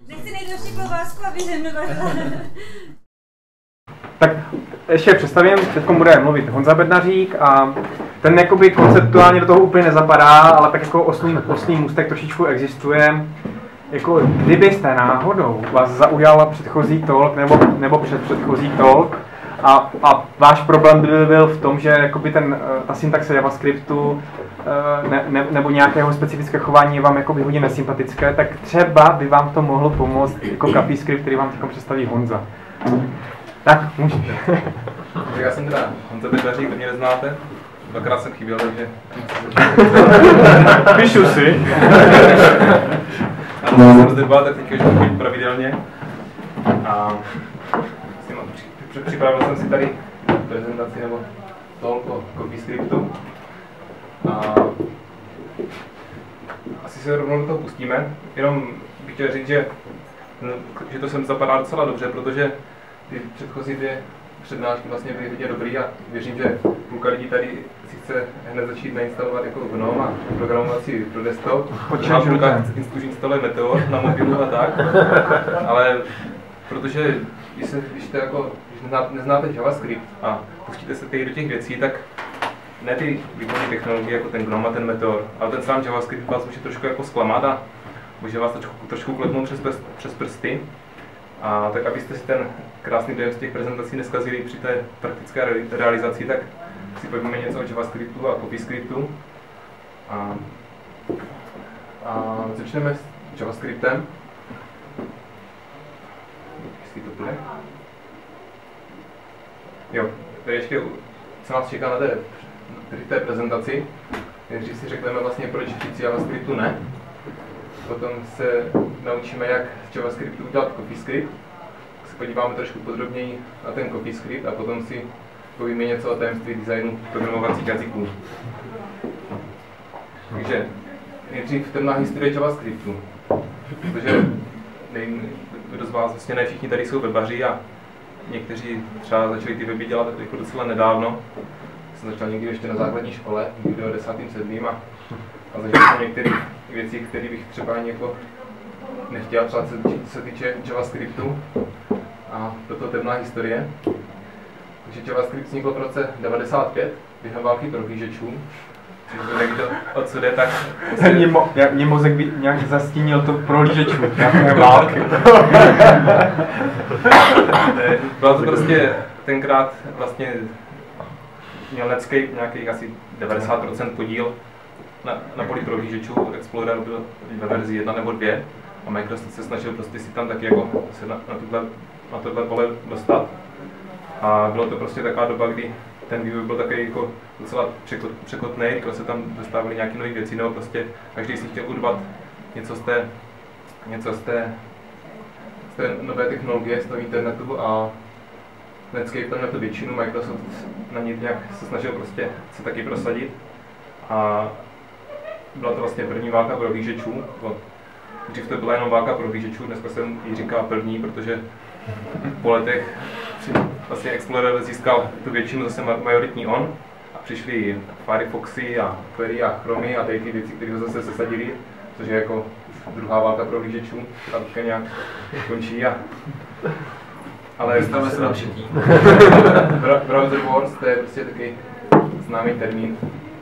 Nechci nejít další klobásku a běžem do Tak ještě představím, teď bude mluvit Honza Bednařík a ten jakoby konceptuálně do toho úplně nezapadá, ale tak jako osný můstek trošičku existuje. Jako kdybyste náhodou vás zaujala předchozí talk nebo předchozí talk a váš problém by byl v tom, že jakoby ta syntaxe JavaScriptu nebo nějakého specifického chování je vám jakoby hodně nesympatické, tak třeba by vám to mohlo pomoct jako CapiScript, který vám teď představí Honza. Tak, můžete. Já jsem teda Honza Bednařík, kdo mě neznáte. Dvakrát jsem chyběl, takže... Píšu si. Ano, jsem zde dva, tak teďka už budu chodit pravidelně. A připravil jsem si tady prezentaci nebo talk o CoffeeScriptu. A asi se rovnou do toho pustíme. Jenom bych chtěl říct, že to sem zapadá docela dobře, protože ty předchozí dvě přednášky vlastně byly hodně dobrý a věřím, že půlka lidí tady si chce hned začít nainstalovat jako GNOME a programovací pro desktop. A půlka už instaluje Meteor na mobilu a tak. Ale protože když neznáte JavaScript a pustíte se tady do těch věcí, tak ne ty výkonné technologie jako ten GNOME a ten Meteor, ale ten sám JavaScript vás může trošku jako zklamat a může vás trošku klepnout přes prsty. A tak abyste si ten krásný dojem z těch prezentací neskazili při té praktické realizaci, tak si povíme něco o JavaScriptu a CoffeeScriptu. A začneme s JavaScriptem. Jestli to bude. Jo, tady ještě co nás čeká na té prezentaci. Nejdřív si řekneme vlastně, proč říct JavaScriptu ne. Potom se naučíme, jak z JavaScriptu udělat CoffeeScript. Se podíváme trošku podrobněji na ten CoffeeScript a potom si povíme něco o tajemství designu programovacích jazyků. Takže nejdřív temná historie JavaScriptu. Protože kdo z vás, vlastně ne všichni tady jsou webaři a někteří třeba začali ty weby dělat jako docela nedávno. Jsem začal někdy ještě na základní škole, někdy o 10.7. a zažil jsem některé věci, které bych třeba ani jako nechtěl, třeba se týče JavaScriptu a toto temná historie. Takže JavaScript vznikl v roce 1995 během války prohlížečů. Když někdo odsud jde, tak... Mě mozek by nějak zastínil to prohlížečů, nějaké války. Bylo to prostě tenkrát vlastně měl Netscape nějakých asi 90% podíl na poli prohlížečů. Explorer byl ve verzi 1 nebo 2 a Microsoft se snažil prostě si tam taky jako se na tohle pole dostat. A bylo to prostě taková doba, kdy ten vývoj byl takový jako docela překotný, rychle se tam dostávaly nějaké nové věci, nebo prostě každý si chtěl urvat něco z té nové technologie, z toho internetu a Netscape tam na to většinu, Microsoft na ně nějak se snažil prostě se taky prosadit. A byla to vlastně první válka prohlížečů. Dřív to byla jenom válka prohlížečů, dneska se ji říká první, protože po letech vlastně Explorer získal tu většinu, zase majoritní on. A přišly Firefoxy a Query a Chromy a tady ty věci, které ho zase sesadili, což je jako druhá válka prohlížečů, která teďka nějak končí. Ale dostáváme se na třetí. Browser Wars, to je prostě taky známý termín.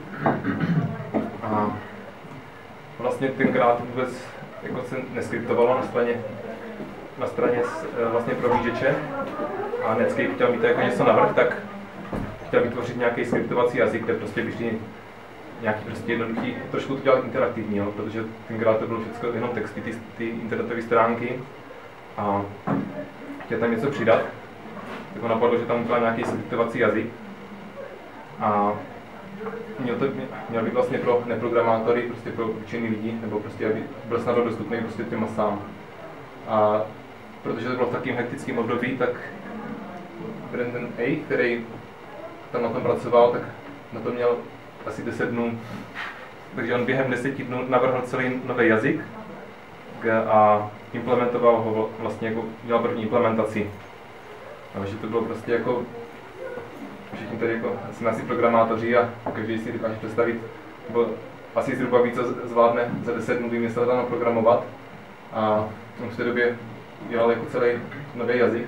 A vlastně tenkrát vůbec jako se neskriptovalo na straně vlastně prohlížeče a Netscape chtěl mít jako něco navrch, tak chtěl vytvořit nějaký skriptovací jazyk, kde prostě vyšli nějaký prostě jednoduchý, trošku to dělat interaktivní, jo, protože tenkrát to bylo všechno jenom texty, ty internetové stránky a chtěl tam něco přidat, tak ho napadlo, že tam udělal nějaký skriptovací jazyk a měl by vlastně pro neprogramátory, prostě pro učený lidi, nebo prostě aby byl snadno dostupný prostě těm masám. A protože to bylo v takovým hektickém období, tak Brandon A., který tam na tom pracoval, tak na to měl asi 10 dnů. Takže on během 10 dnů navrhl celý nový jazyk a implementoval ho vlastně jako dělal první implementaci. Takže to bylo prostě jako všichni tady jako jsme asi programátoři a každý si dokáže představit, nebo asi zhruba ví, co zvládne za 10 dnů vymyslet a naprogramovat. A on v té době dělal jako celý nový jazyk.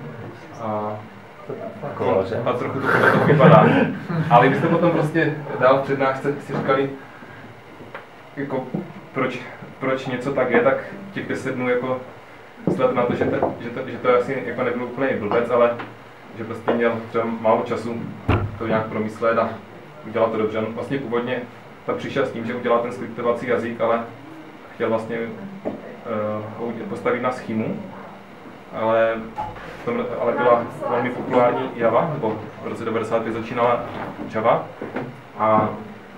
A trochu to podle toho vypadá. Ale kdybyste potom prostě dál v přednášce si říkali, jako proč něco tak je, tak těch 10 dnů jako vzhledem na to, že to asi jako nebyl úplně blbec, ale že prostě měl třeba málo času to nějak promyslet a udělat to dobře. On vlastně původně tam přišel s tím, že udělal ten skriptovací jazyk, ale chtěl vlastně ho postavit na schému, ale byla velmi populární Java, nebo v roce 95 začínala Java a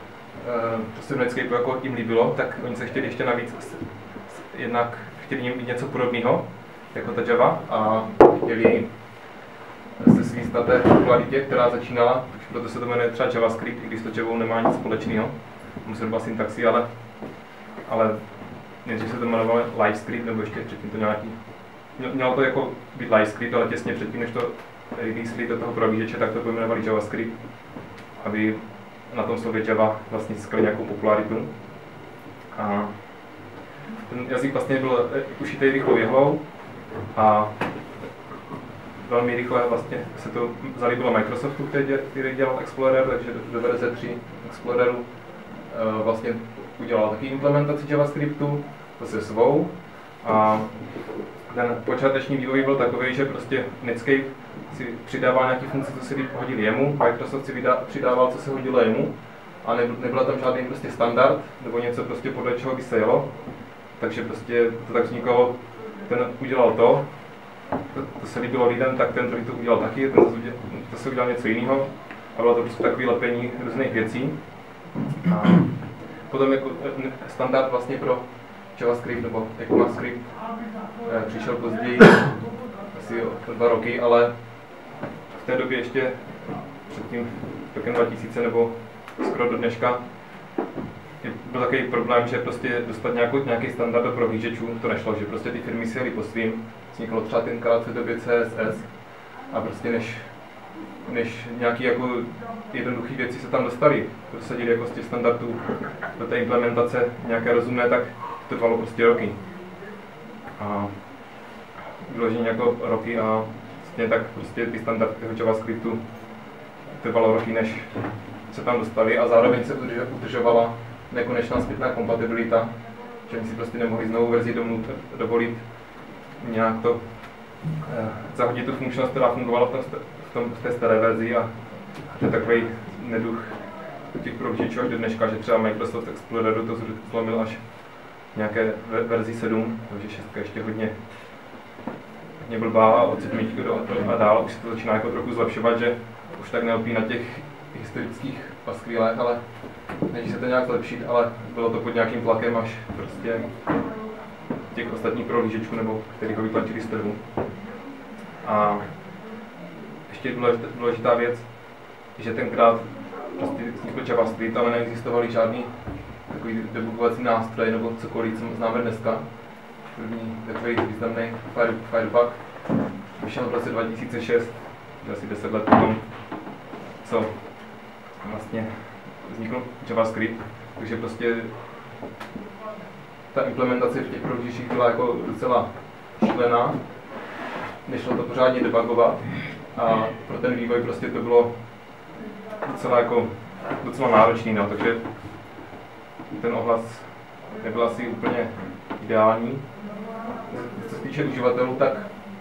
to se v Netscapeu jako jim líbilo, tak oni se chtěli ještě navíc jednak chtěli mít něco podobného, jako ta Java, a chtěli se svíst na té popularitě, která začínala, proto se to jmenuje třeba JavaScript, i když to Javou nemá nic společného, musel byla syntaxi, ale nejdřív se to jmenovalo LiveScript, nebo ještě předtím to nějaký. Mělo to jako být LiveScript, ale těsně předtím, než to releasli do toho prohlížeče, tak to pojmenovali JavaScript, aby na tom slově Java vlastně získali nějakou popularitu. A ten jazyk vlastně byl ušitý rychlou jehlou a velmi rychle vlastně se to zalíbilo Microsoftu, který dělal Explorer, takže do verze 3 Exploreru vlastně udělal taky implementaci JavaScriptu, zase svou. A ten počáteční vývoj byl takový, že prostě Netscape si přidával nějaké funkce, co se hodily jemu, Microsoft si přidával, co se hodilo jemu, a nebyla tam žádný prostě standard, nebo něco prostě podle čeho by se jelo. Takže prostě to tak vznikalo, ten udělal to se líbilo lidem, tak ten druhý to udělal taky, to se udělal něco jiného a bylo to prostě takové lepení různých věcí. A potom jako standard vlastně pro JavaScript nebo ECMAScript přišel později, asi o 2 roky, ale v té době ještě před tím rokem 2000 nebo skoro do dneška byl takový problém, že prostě dostat nějaký standard do prohlížečů to nešlo, že prostě ty firmy si jeli po svým, vzniklo třeba tenkrát v té době CSS a prostě než nějaký jako jednoduché věci se tam dostaly, dosadili jako z těch standardů do té implementace nějaké rozumné, tak to trvalo prostě roky. A vyloženě jako roky a vlastně tak prostě ty standardy toho JavaScriptu trvalo roky, než se tam dostali, a zároveň se udržovala nekonečná zpětná kompatibilita, že oni si prostě nemohli z novou verzi dovolit nějak to zahodit tu funkčnost, která fungovala v té staré verzi, a to je takový neduch těch prohlížečů až do dneška, že třeba Microsoft Exploreru to zlomil až nějaké verzi 7, takže 6 ještě hodně blbá, a od 7 a dál už se to začíná jako trochu zlepšovat, že už tak neopí na těch historických paskvilech, ale než se to nějak zlepšit, ale bylo to pod nějakým tlakem až prostě těch ostatních prohlížečů, nebo který ho vytlačili z trhu. A ještě důležitá věc, že tenkrát prostě vznikl JavaScript, ale neexistovaly žádný takový debugovací nástroj nebo cokoliv, co známe dneska. První takový významný Firebug vyšel v roce 2006, asi 10 let potom, co vlastně vznikl JavaScript, takže prostě ta implementace v těch prohlížečích byla jako docela šílená, nešlo to pořádně debugovat a pro ten vývoj prostě to bylo docela náročný, no, takže ten ohlas nebyl asi úplně ideální. Co se týče uživatelů, tak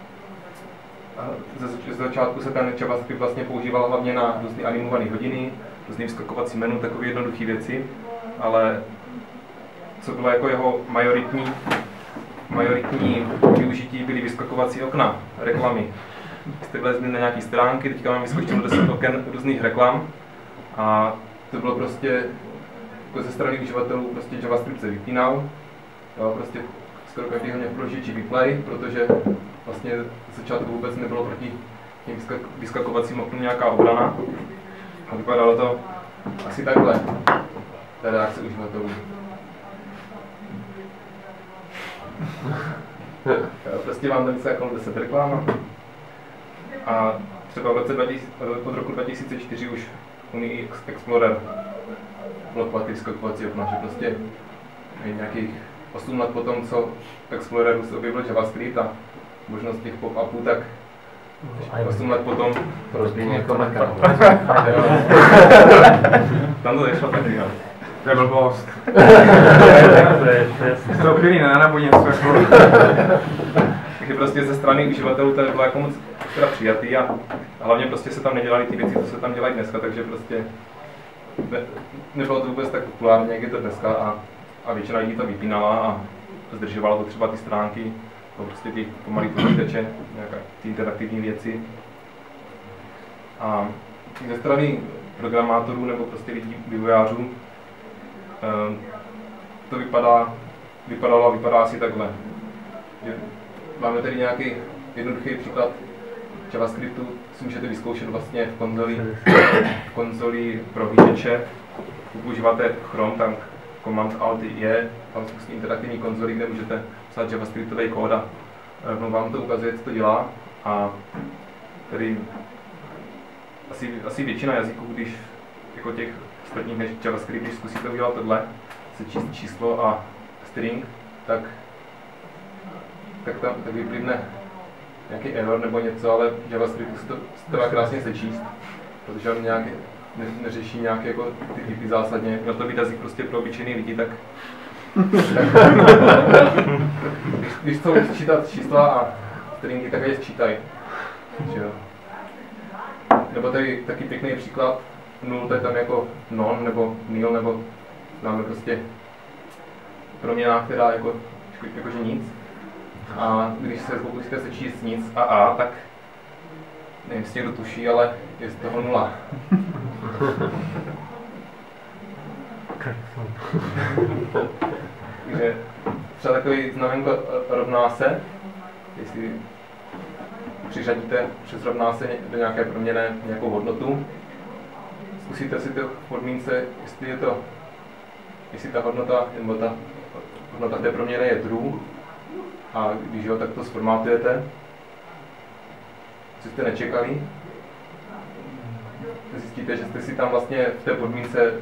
ze začátku se ten JavaScript vlastně používal hlavně na různé animované hodiny, různé vyskakovací menu, takové jednoduché věci, ale co bylo jako jeho majoritní využití, byly vyskakovací okna, reklamy. Jste vlezli na nějaké stránky, teďka mám vyskočeno 10 oken různých reklam a to bylo prostě jako ze strany uživatelů prostě JavaScript se vypínal. Jo, prostě skoro každý ho měl v prohlížeči vyplay, protože vlastně z začátku vůbec nebylo proti těm vyskakovacím oknům nějaká obrana. A vypadalo to asi takhle, ta reakce uživatelů. Prostě vám tam vyskakalo 10 reklam a třeba od roku 2004 už umí Explorer blokovat ty vyskakovací okna, že prostě nějakých 8 let potom, co v Exploreru se objevil JavaScript a možnost těch pop-upů, tak 8 let potom Rozbíjně komeka. tam to nešlo taky, no. To je blbost. Z toho pilína nebo něco jako... Takže prostě ze strany uživatelů to bylo jako moc teda přijatý a hlavně prostě se tam nedělaly ty věci, co se tam dělají dneska, takže prostě nebylo to vůbec tak populární, jak je to dneska a většina lidí to vypínala a zdržovalo to třeba ty stránky, to prostě ty pomalý počítače, nějaké ty interaktivní věci. A ze strany programátorů nebo prostě lidí, vývojářů, to vypadalo a vypadá asi takhle. Máme tady nějaký jednoduchý příklad JavaScriptu, si můžete vyzkoušet vlastně v konzoli pro vyžeče. Pokud používáte Chrome, tak Command Alt je, tam jsou interaktivní konzoli, kde můžete psát JavaScriptový kód a rovnou vám to ukazuje, co to dělá. A tady asi většina jazyků, když jako těch ostatních než JavaScript, když zkusíte udělat tohle, sečíst číslo a string, tak vyplivne nějaký error nebo něco, ale v JavaScriptu se to dá krásně sečíst, protože on nějaký, neřeší nějaké jako ty typy zásadně. Měl to být jazyk prostě pro obyčejný lidi, tak když chcou sčítat čísla a stringy, tak je sčítají. Nebo tady taky pěkný příklad, nul to je tam jako non nebo nil, nebo máme prostě proměna, která jakože nic. A když se pokusíte sečíst nic a, tak nevím, jestli někdo tuší, ale je z toho 0. Takže třeba takový znamenko rovná se, jestli přiřadíte přes rovná se do nějaké proměny nějakou hodnotu, zkusíte si to v podmínce, jestli ta hodnota, nebo ta hodnota té proměny je true, a když jo, tak to zformátujete, co jste nečekali, zjistíte, že jste si tam vlastně v té podmínce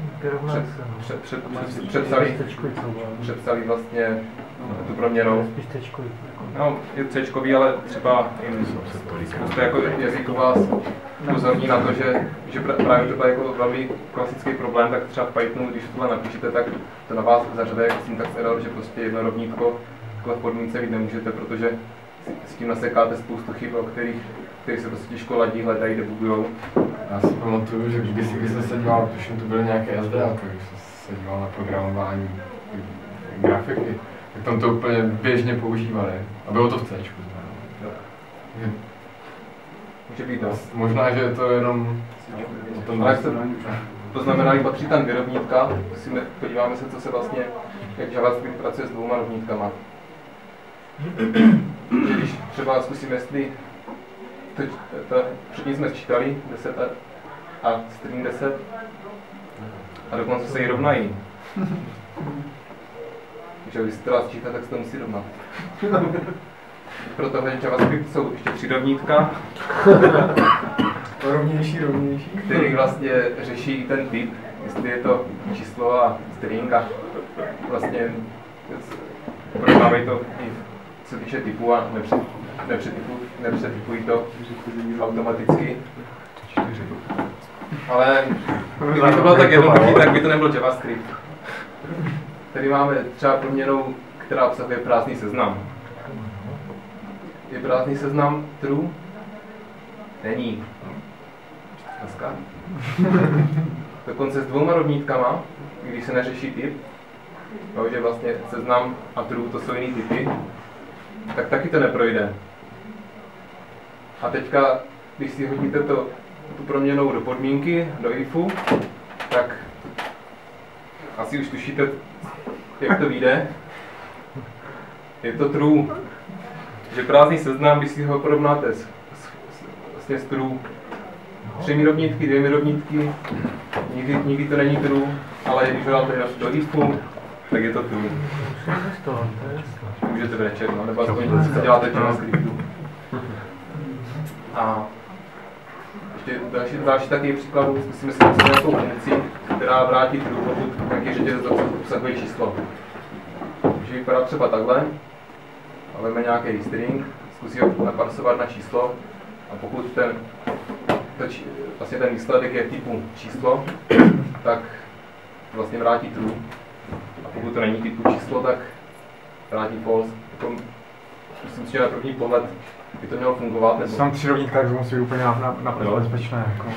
přepsali vlastně tu proměnou. No, je C-čkový, ale třeba spousta jako jazyků vás upozorní na to, že právě tohle je jako velmi klasický problém, tak třeba v Pythonu, když tohle napíšete, tak to na vás zařade jako syntax error, že prostě jedno rovnítko v podmínce vít nemůžete, protože s tím nasekáte spoustu chyb, o kterých se prostě těžko ladí, hledají, debugujou. Já si pamatuju, že když jsem se díval, tuším, to byly nějaké SDL, když jsem se díval na programování grafiky, tak tam to úplně běžně používali. A bylo to v C. Může být, no. Možná, že je to jenom o tom. To znamená, že patří tam 2 rovnítka, podíváme se, co se vlastně, jak JavaScript pracuje s 2 rovnítkama. Když třeba zkusíme, jestli předtím jsme sčítali 10 a string 10 a dokonce se jí rovnají. Takže když se teda sčítá, tak se to musí rovnat. Proto v JavaScript jsou ještě 3 rovnítka, rovnější, který vlastně řeší ten typ, jestli je to číslo a string a vlastně projednávají to i co týče typu a nepřetypují to automaticky. Ale kdyby to bylo tak jednoduché, tak by to nebyl JavaScript. Tady máme třeba proměnou, která obsahuje prázdný seznam. Je prázdný seznam true? Není. Dneska. Dokonce s 2 rovnítkama, když se neřeší typ, že vlastně seznam a true to jsou jiný typy, tak taky to neprojde. A teďka, když si hodíte tu proměnou do podmínky, do ifu, tak asi už tušíte, jak to vyjde. Je to true. Že prázdný seznam, když si ho porovnáte s true, 3 rovnítky, 2 rovnítky, nikdy to není true, ale když ho dáte do ifu, tak je to true. Můžete brečet, no, nebo aspoň co děláte v JavaScriptu. A ještě další takový příklad, zkusíme si napsat nějakou funkci, která vrátí true, pokud nějaký řetězec obsahuje číslo. může vypadat třeba takhle. A veme nějaký string, zkusí ho naparsovat na číslo a pokud vlastně ten výsledek je typu číslo, tak vlastně vrátí true. A pokud to není typu číslo, tak vrátí false. Jako, myslím si, že na první pohled by to mělo fungovat. Nebo... Jsem 3 rovník, tak musí být úplně naprosto bezpečné. Jako.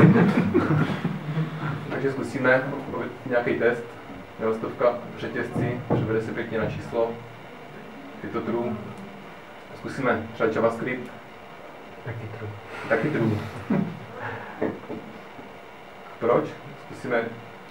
Takže zkusíme nějaký test. Stovka v řetězci, převede se pěkně na číslo. Je to true. Zkusíme třeba JavaScript. Taky true. Proč? Zkusíme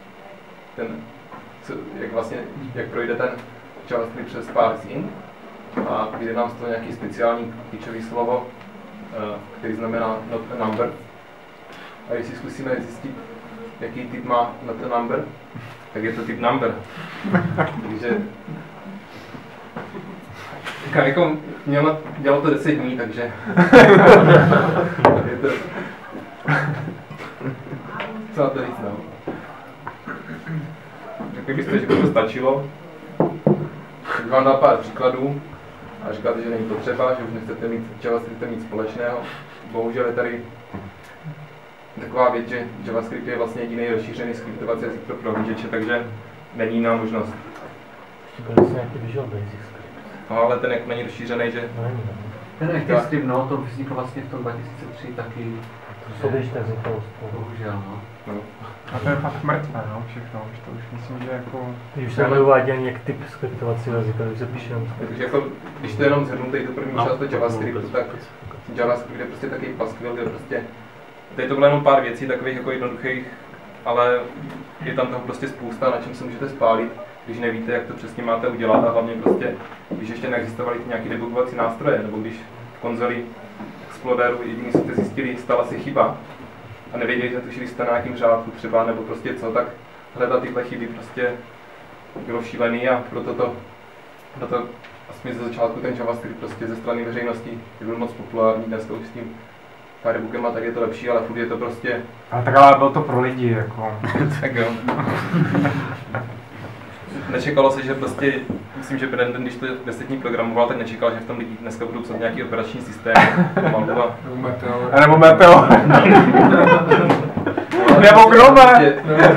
jak projde ten JavaScript přes parsing a vyjde nám z toho nějaký speciální klíčový slovo, který znamená not a number. A když si zkusíme zjistit, jaký typ má not a number, tak je to typ number. Takže jako dělalo to 10 dní, takže je to... Co na to říct, no? Řekli byste, že by to stačilo. Teď vám dal pár příkladů a říkáte, že není potřeba, že už nechcete mít JavaScript nic společného. Bohužel je tady taková věc, že JavaScript je vlastně jediný rozšířený skriptovací jazyk pro prohlížeče, takže není jiná možnost. Byl jsi nějaký Visual Basic script. No, ale ten jako není rozšířený, že... Ten ActiveScript, no, to vzniklo vlastně v tom 2003 taky. To jsou běžné vzniklo, bohužel, no. A to je fakt mrtvé, no, všechno. To už myslím, že jako... Když se neuvádí ani jak typ skriptovacího jazyka, když se píše jenom skript. Takže jako, když to je jenom zhrnutý tu první část toho JavaScriptu, tak JavaScript je prostě takový paskvil, kde prostě... Tady to bylo jenom pár věcí, takových jako jednoduchých, ale je tam toho prostě spousta, na čem se můžete spálit, když nevíte, jak to přesně máte udělat a hlavně prostě, když ještě neexistovaly nějaké debugovací nástroje, nebo když v konzoli Exploreru jediný jste zjistili, stala se chyba a nevěděli, že jste na nějakým řádku třeba, nebo prostě co, tak hledat tyhle chyby prostě bylo šílený a proto aspoň ze začátku ten JavaScript prostě ze strany veřejnosti byl moc populární, dneska už s tím Firebookem a tak je to lepší, ale furt je to prostě... Ale bylo to pro lidi, jako... Tak jo. Nečekalo se, že prostě, myslím, že Brandon, když to 10 dní programoval, tak nečekal, že v tom lidi dneska budou psat nějaký operační systém, Malva. Nebo Meteo. Nebo Grobe.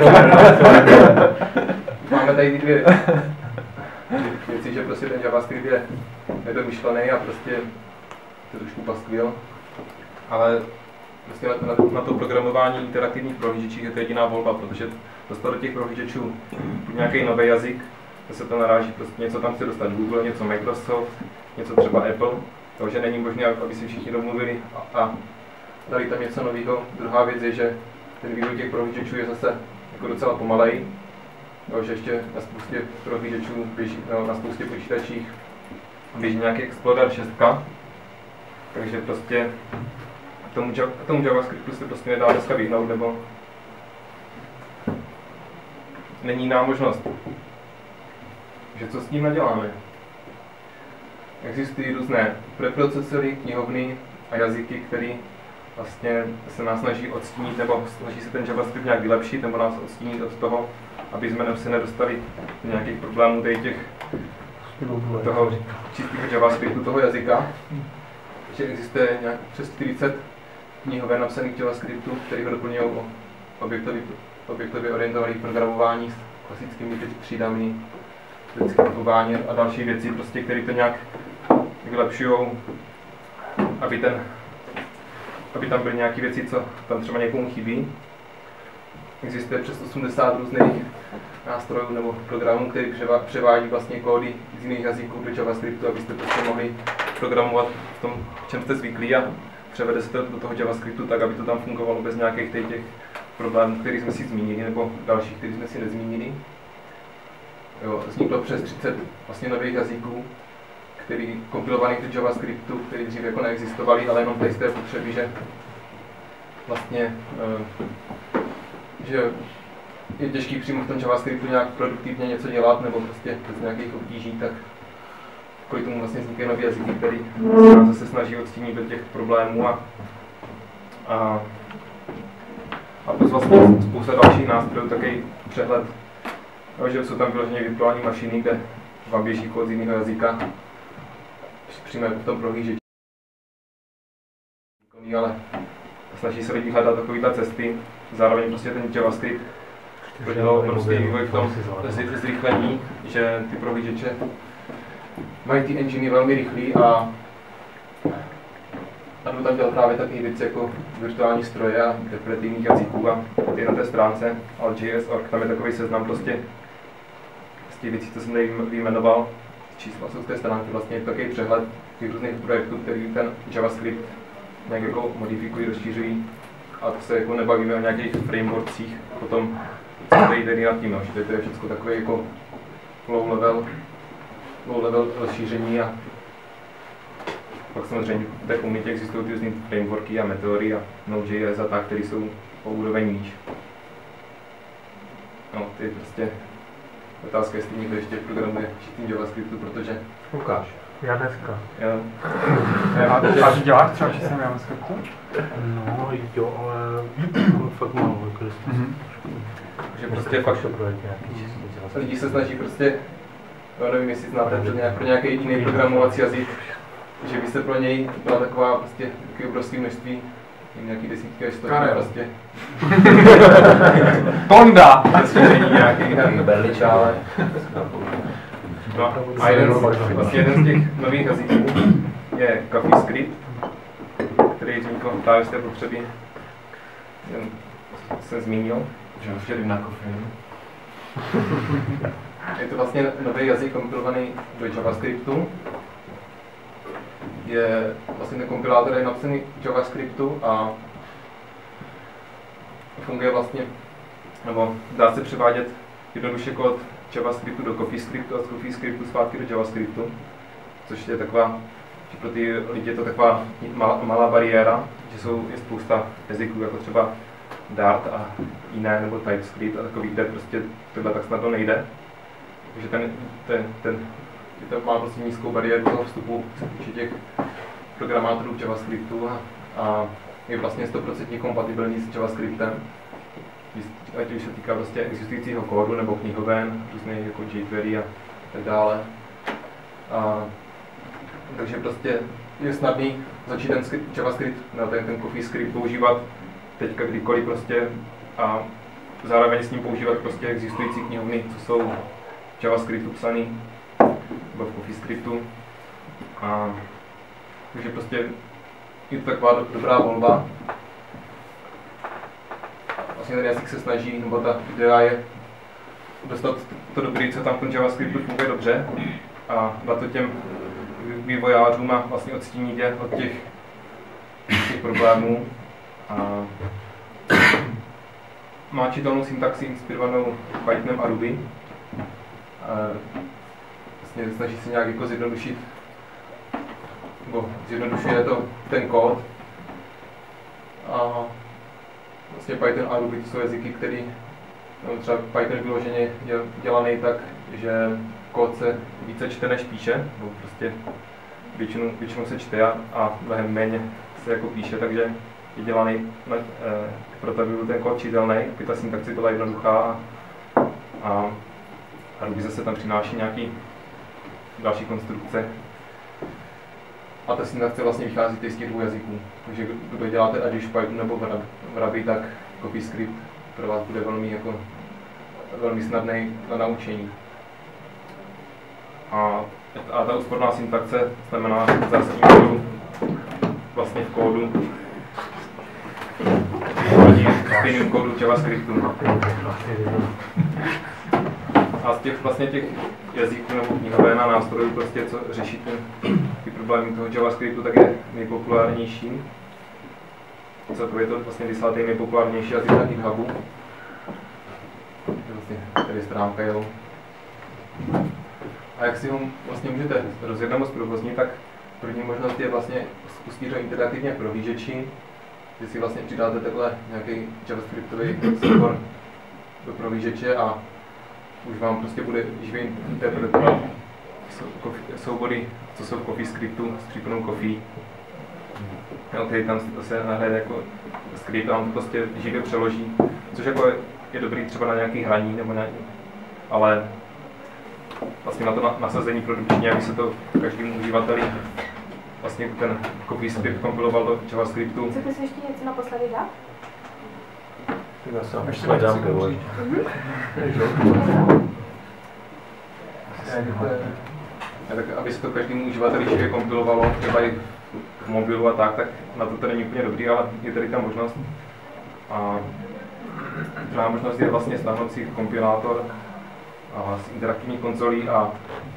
Máme tady ty dvě věci, že prostě ten JavaScript je nedomyšlený a prostě je trošku paskvil. Ale prostě na to programování interaktivních prohlížečích je to jediná volba, protože dostat do těch prohlížečů nějaký nový jazyk, to se to naráží, prostě něco tam chce dostat Google, něco Microsoft, něco třeba Apple, takže není možné, aby si všichni domluvili a dali tam něco nového. Druhá věc je, že ten vývoj těch prohlížečů je zase jako docela pomalej, že ještě na spoustě prohlížečů běží, na spoustě počítačích běží nějaký Explorer 6, takže prostě tomu JavaScriptu se prostě nedá dneska vyhnout, nebo není jiná možnost. Takže co s tím naděláme? Existují různé preprocesory, knihovny a jazyky, které vlastně se nás snaží odstínit, nebo snaží se ten JavaScript nějak vylepšit, nebo nás odstínit od toho, aby jsme se nedostali do nějakých problémů toho čistého JavaScriptu, toho jazyka. Že existuje nějak přes 40 knihoven napsaných JavaScriptu, které ho doplňují o objektově orientovaných programování s klasickými třídami, skriptování a další věci, prostě, které to nějak vylepšují, aby tam byly nějaké věci, co tam třeba někomu chybí. Existuje přes 80 různých nástrojů nebo programů, které převádí vlastně kódy z jiných jazyků do JavaScriptu, abyste prostě mohli programovat v tom, v čem jste zvyklí a převede se to do toho JavaScriptu tak, aby to tam fungovalo bez nějakých těch problémů, které jsme si zmínili, nebo dalších, které jsme si nezmínili. Jo, vzniklo přes 30 vlastně nových jazyků, který kompilovaný do JavaScriptu, který dřív jako neexistovaly, ale jenom z té potřeby, že vlastně že je těžký přímo v tom JavaScriptu nějak produktivně něco dělat, nebo prostě bez nějakých obtíží, tak kvůli tomu vlastně vznikají nové jazyky, které se nás zase snaží odstínit do těch problémů a plus vlastně spousta dalších nástrojů, takový přehled, že jsou tam vyloženě virtuální mašiny, kde vám běží kód z jiného jazyka, přímo v tom prohlížeči. Ale snaží se lidi hledat takovýhle cesty, zároveň prostě ten JavaScript prodělal prostě vývoj v tom zrychlení, že ty prohlížeče mají ty enginy velmi rychlý a jdu tam dělat právě taky věci jako virtuální stroje a interpretivních jazyků a ty na té stránce alt.js.org, tam je takový seznam prostě z těch věcí, co jsem tady vyjmenoval. Čísla jsou z té stránky, vlastně je takový přehled těch různých projektů, který ten JavaScript nějak jako modifikují, rozšířují. A to se jako nebavíme o nějakých frameworkcích, potom co tady nad tím, no, že to je všechno takové jako low level rozšíření a pak samozřejmě v té komunitě existují ty různé frameworky a metody a Node.js a tak, které jsou o úroveň níž. No, to je prostě otázka, jestli někdo ještě programuje v JavaScriptu, protože... Lukáš. Já dneska. Jo. A děláš třeba čistým JavaScriptu? No jo, ale fakt málo vykořistím. Takže prostě fakt lidi se snaží prostě, no nevím, jestli znáte pro nějaký jiný programovací jazyk, že by se pro něj byla taková prostě takové obrovské množství, nějaký desítky až stovky prostě. Tonda! Nějaký berličále. No, a jeden z těch nových jazyků je CoffeeScript, který vznikl právě z té potřeby, jsem zmínil. Že už jedím na kofein. Je to vlastně nový jazyk kompilovaný do JavaScriptu. Je vlastně ten kompilátor je napsaný v JavaScriptu a funguje vlastně, nebo dá se převádět jednoduše kód JavaScriptu do CoffeeScriptu a z CoffeeScriptu zpátky do JavaScriptu, což je taková, že pro ty lidi je to taková malá bariéra, že je spousta jazyků, jako třeba Dart a jiné, nebo TypeScript a takový, kde prostě tohle tak snadno nejde. Takže to má prostě nízkou bariéru toho vstupu, co týče těch programátorů JavaScriptu a je vlastně 100% kompatibilní s JavaScriptem. Ať už se týká prostě existujícího kódu nebo knihoven, různé jako jQuery a tak dále. Takže prostě je snadný začít ten JavaScript, ten CoffeeScript používat teďka kdykoliv prostě a zároveň s ním používat prostě existující knihovny, co jsou v JavaScriptu psaný nebo v CoffeeScriptu. Takže prostě je to taková dobrá volba. Vlastně ten jazyk se snaží, nebo ta idea je dostat to dobré, co tam v tom JavaScriptu funguje dobře a dát to těm vývojářům a vlastně odstínit je od těch problémů. Má čitelnou syntaxi inspirovanou Pythonem a Ruby. Vlastně snaží se nějak jako zjednodušit, nebo zjednodušuje to ten kód. A vlastně Python a Ruby jsou jazyky, který třeba Python vyloženě je dělaný tak, že kód se více čte než píše, nebo prostě většinou se čte a mnohem méně se jako píše, takže je dělaný proto, aby byl ten kód čitelný, aby ta syntaxe byla jednoduchá a Ruby zase tam přináší nějaký další konstrukce. A ta syntaxe vlastně vychází z těch dvou jazyků. Takže kdo děláte ať už Python nebo v Ruby, tak CoffeeScript pro vás bude velmi snadný na naučení. A ta úsporná syntaxe znamená zásadní kódu vlastně v kódu stejným kódu JavaScriptu. A z těch jazyků nebo knihoven a nástrojů, prostě, co řeší ty problémy toho JavaScriptu, tak je nejpopulárnější. Celkově je to vlastně 10. nejpopulárnější jazyk na GitHubu. Vlastně tady stránka, jo. A jak si ho vlastně můžete rozjet nebo zprovoznit, tak první možnost je vlastně spustit ho interaktivně v prohlížeči, že si vlastně přidáte takhle nějaký javascriptový soubor do prohlížeče a už vám prostě bude živě interpretovat soubory, co jsou v CoffeeScriptu s případnou Coffee. Který tam se nahraje jako script a on to prostě živě přeloží, což jako je dobrý třeba na nějaký hraní nebo ale vlastně na to nasazení produkční, aby se to každému uživateli vlastně ten CoffeeScript kompiloval do JavaScriptu. Chcete si ještě něco naposledy dát? Já se ještě dám pivo. Tak aby se to každému uživateli živě kompilovalo, třeba i v mobilu a tak na to není úplně dobrý, ale je tady ta možnost. A druhá možnost je vlastně stáhnout si kompilátor z interaktivní konzolí a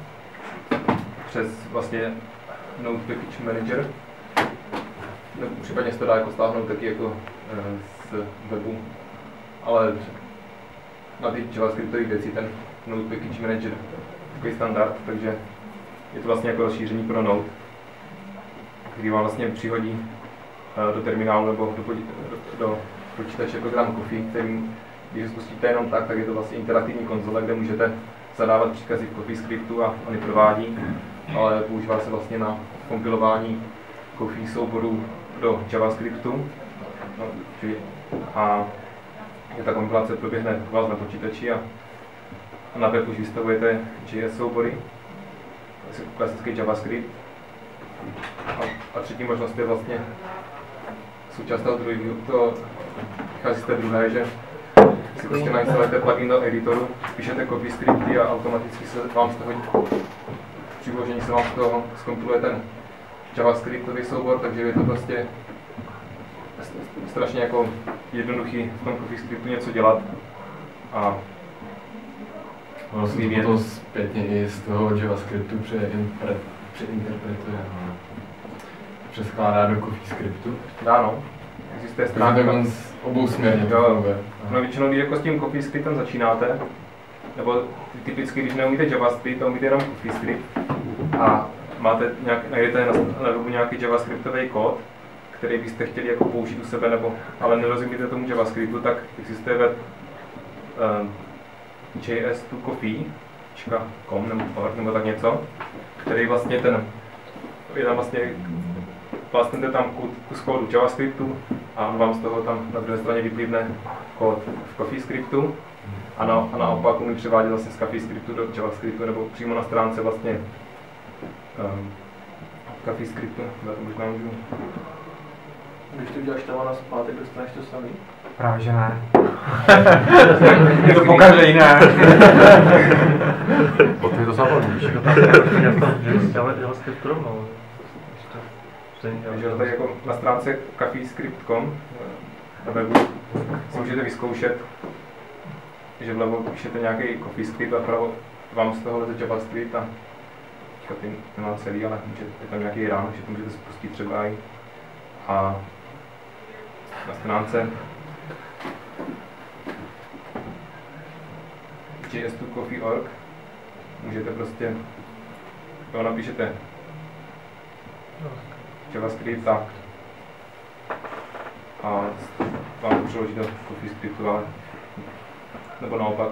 přes vlastně Node Package Manager. Nebo případně se to dá jako stáhnout taky jako z webu, ale na ty JavaScriptové věci ten Node Package Manager takový standard, takže je to vlastně jako rozšíření pro Node, který vám vlastně přihodí do terminálu nebo do počítače program Coffee, který když ho spustíte jenom tak je to vlastně interaktivní konzole, kde můžete zadávat příkazy v CoffeeScriptu a oni provádí, ale používá se vlastně na kompilování Coffee souborů do JavaScriptu. A ta kompilace proběhne u vás na počítači a na web už vystavujete JS soubory, klasický JavaScript. A třetí možnost je vlastně součást toho druhého, vychází z té druhé, že si prostě nainstalujete plugin do editoru, píšete CoffeeScripty a automaticky se vám z toho při vložení se vám z toho zkompiluje ten JavaScriptový soubor, takže je to prostě strašně jako jednoduchý v tom CoffeeScriptu něco dělat. A vlastně to zpětně i z toho JavaScriptu přeinterpretuje. Přeskládá do CoffeeScriptu. Dá, no. Existuje stránka. Obousměrně. No většinou, když jako s tím CoffeeScriptem začínáte, nebo typicky, když neumíte JavaScript, umíte jenom CoffeeScript a najdete na webu nějaký JavaScriptový kód, který byste chtěli jako použít u sebe, ale nerozumíte tomu JavaScriptu, tak existuje web js2coffee.com nebo tak něco, který vlastně je tam vlastně vlastníte tam kus kódu JavaScriptu a vám z toho tam na druhé straně vyplivne kód v CoffeeScriptu a naopak umí převádět vlastně z CoffeeScriptu do JavaScriptu nebo přímo na stránce vlastně CoffeeScriptu, já to možná můžu. Když to uděláš tam a nazpátek, dostaneš to samý? Právě že ne. Je to pokaždé jiné. Pokud je to zavolíš. JavaScript rovnou. Takže tady jako na stránce CoffeeScript.com na webu si můžete vyzkoušet, že vlevo píšete nějaký CoffeeScript a vpravo vám z toho leze JavaScript a ten má celý, ale je tam nějaký rán, že to můžete spustit třeba i. A na stránce js2coffee.org můžete prostě, napíšete JavaScript a vám to přeloží do CoffeeScriptu, nebo naopak.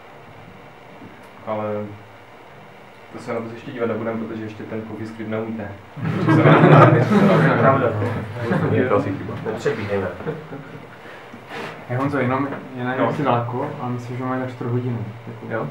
Ale to se na to ještě dívat nebudeme, protože ještě ten CoffeeScript neumíte. Pravda, To asi chyba. Nepředbíhejme. Hej Honzo, jenom je na něco daleko, ale myslím, že máme na 4 hodiny. Jo?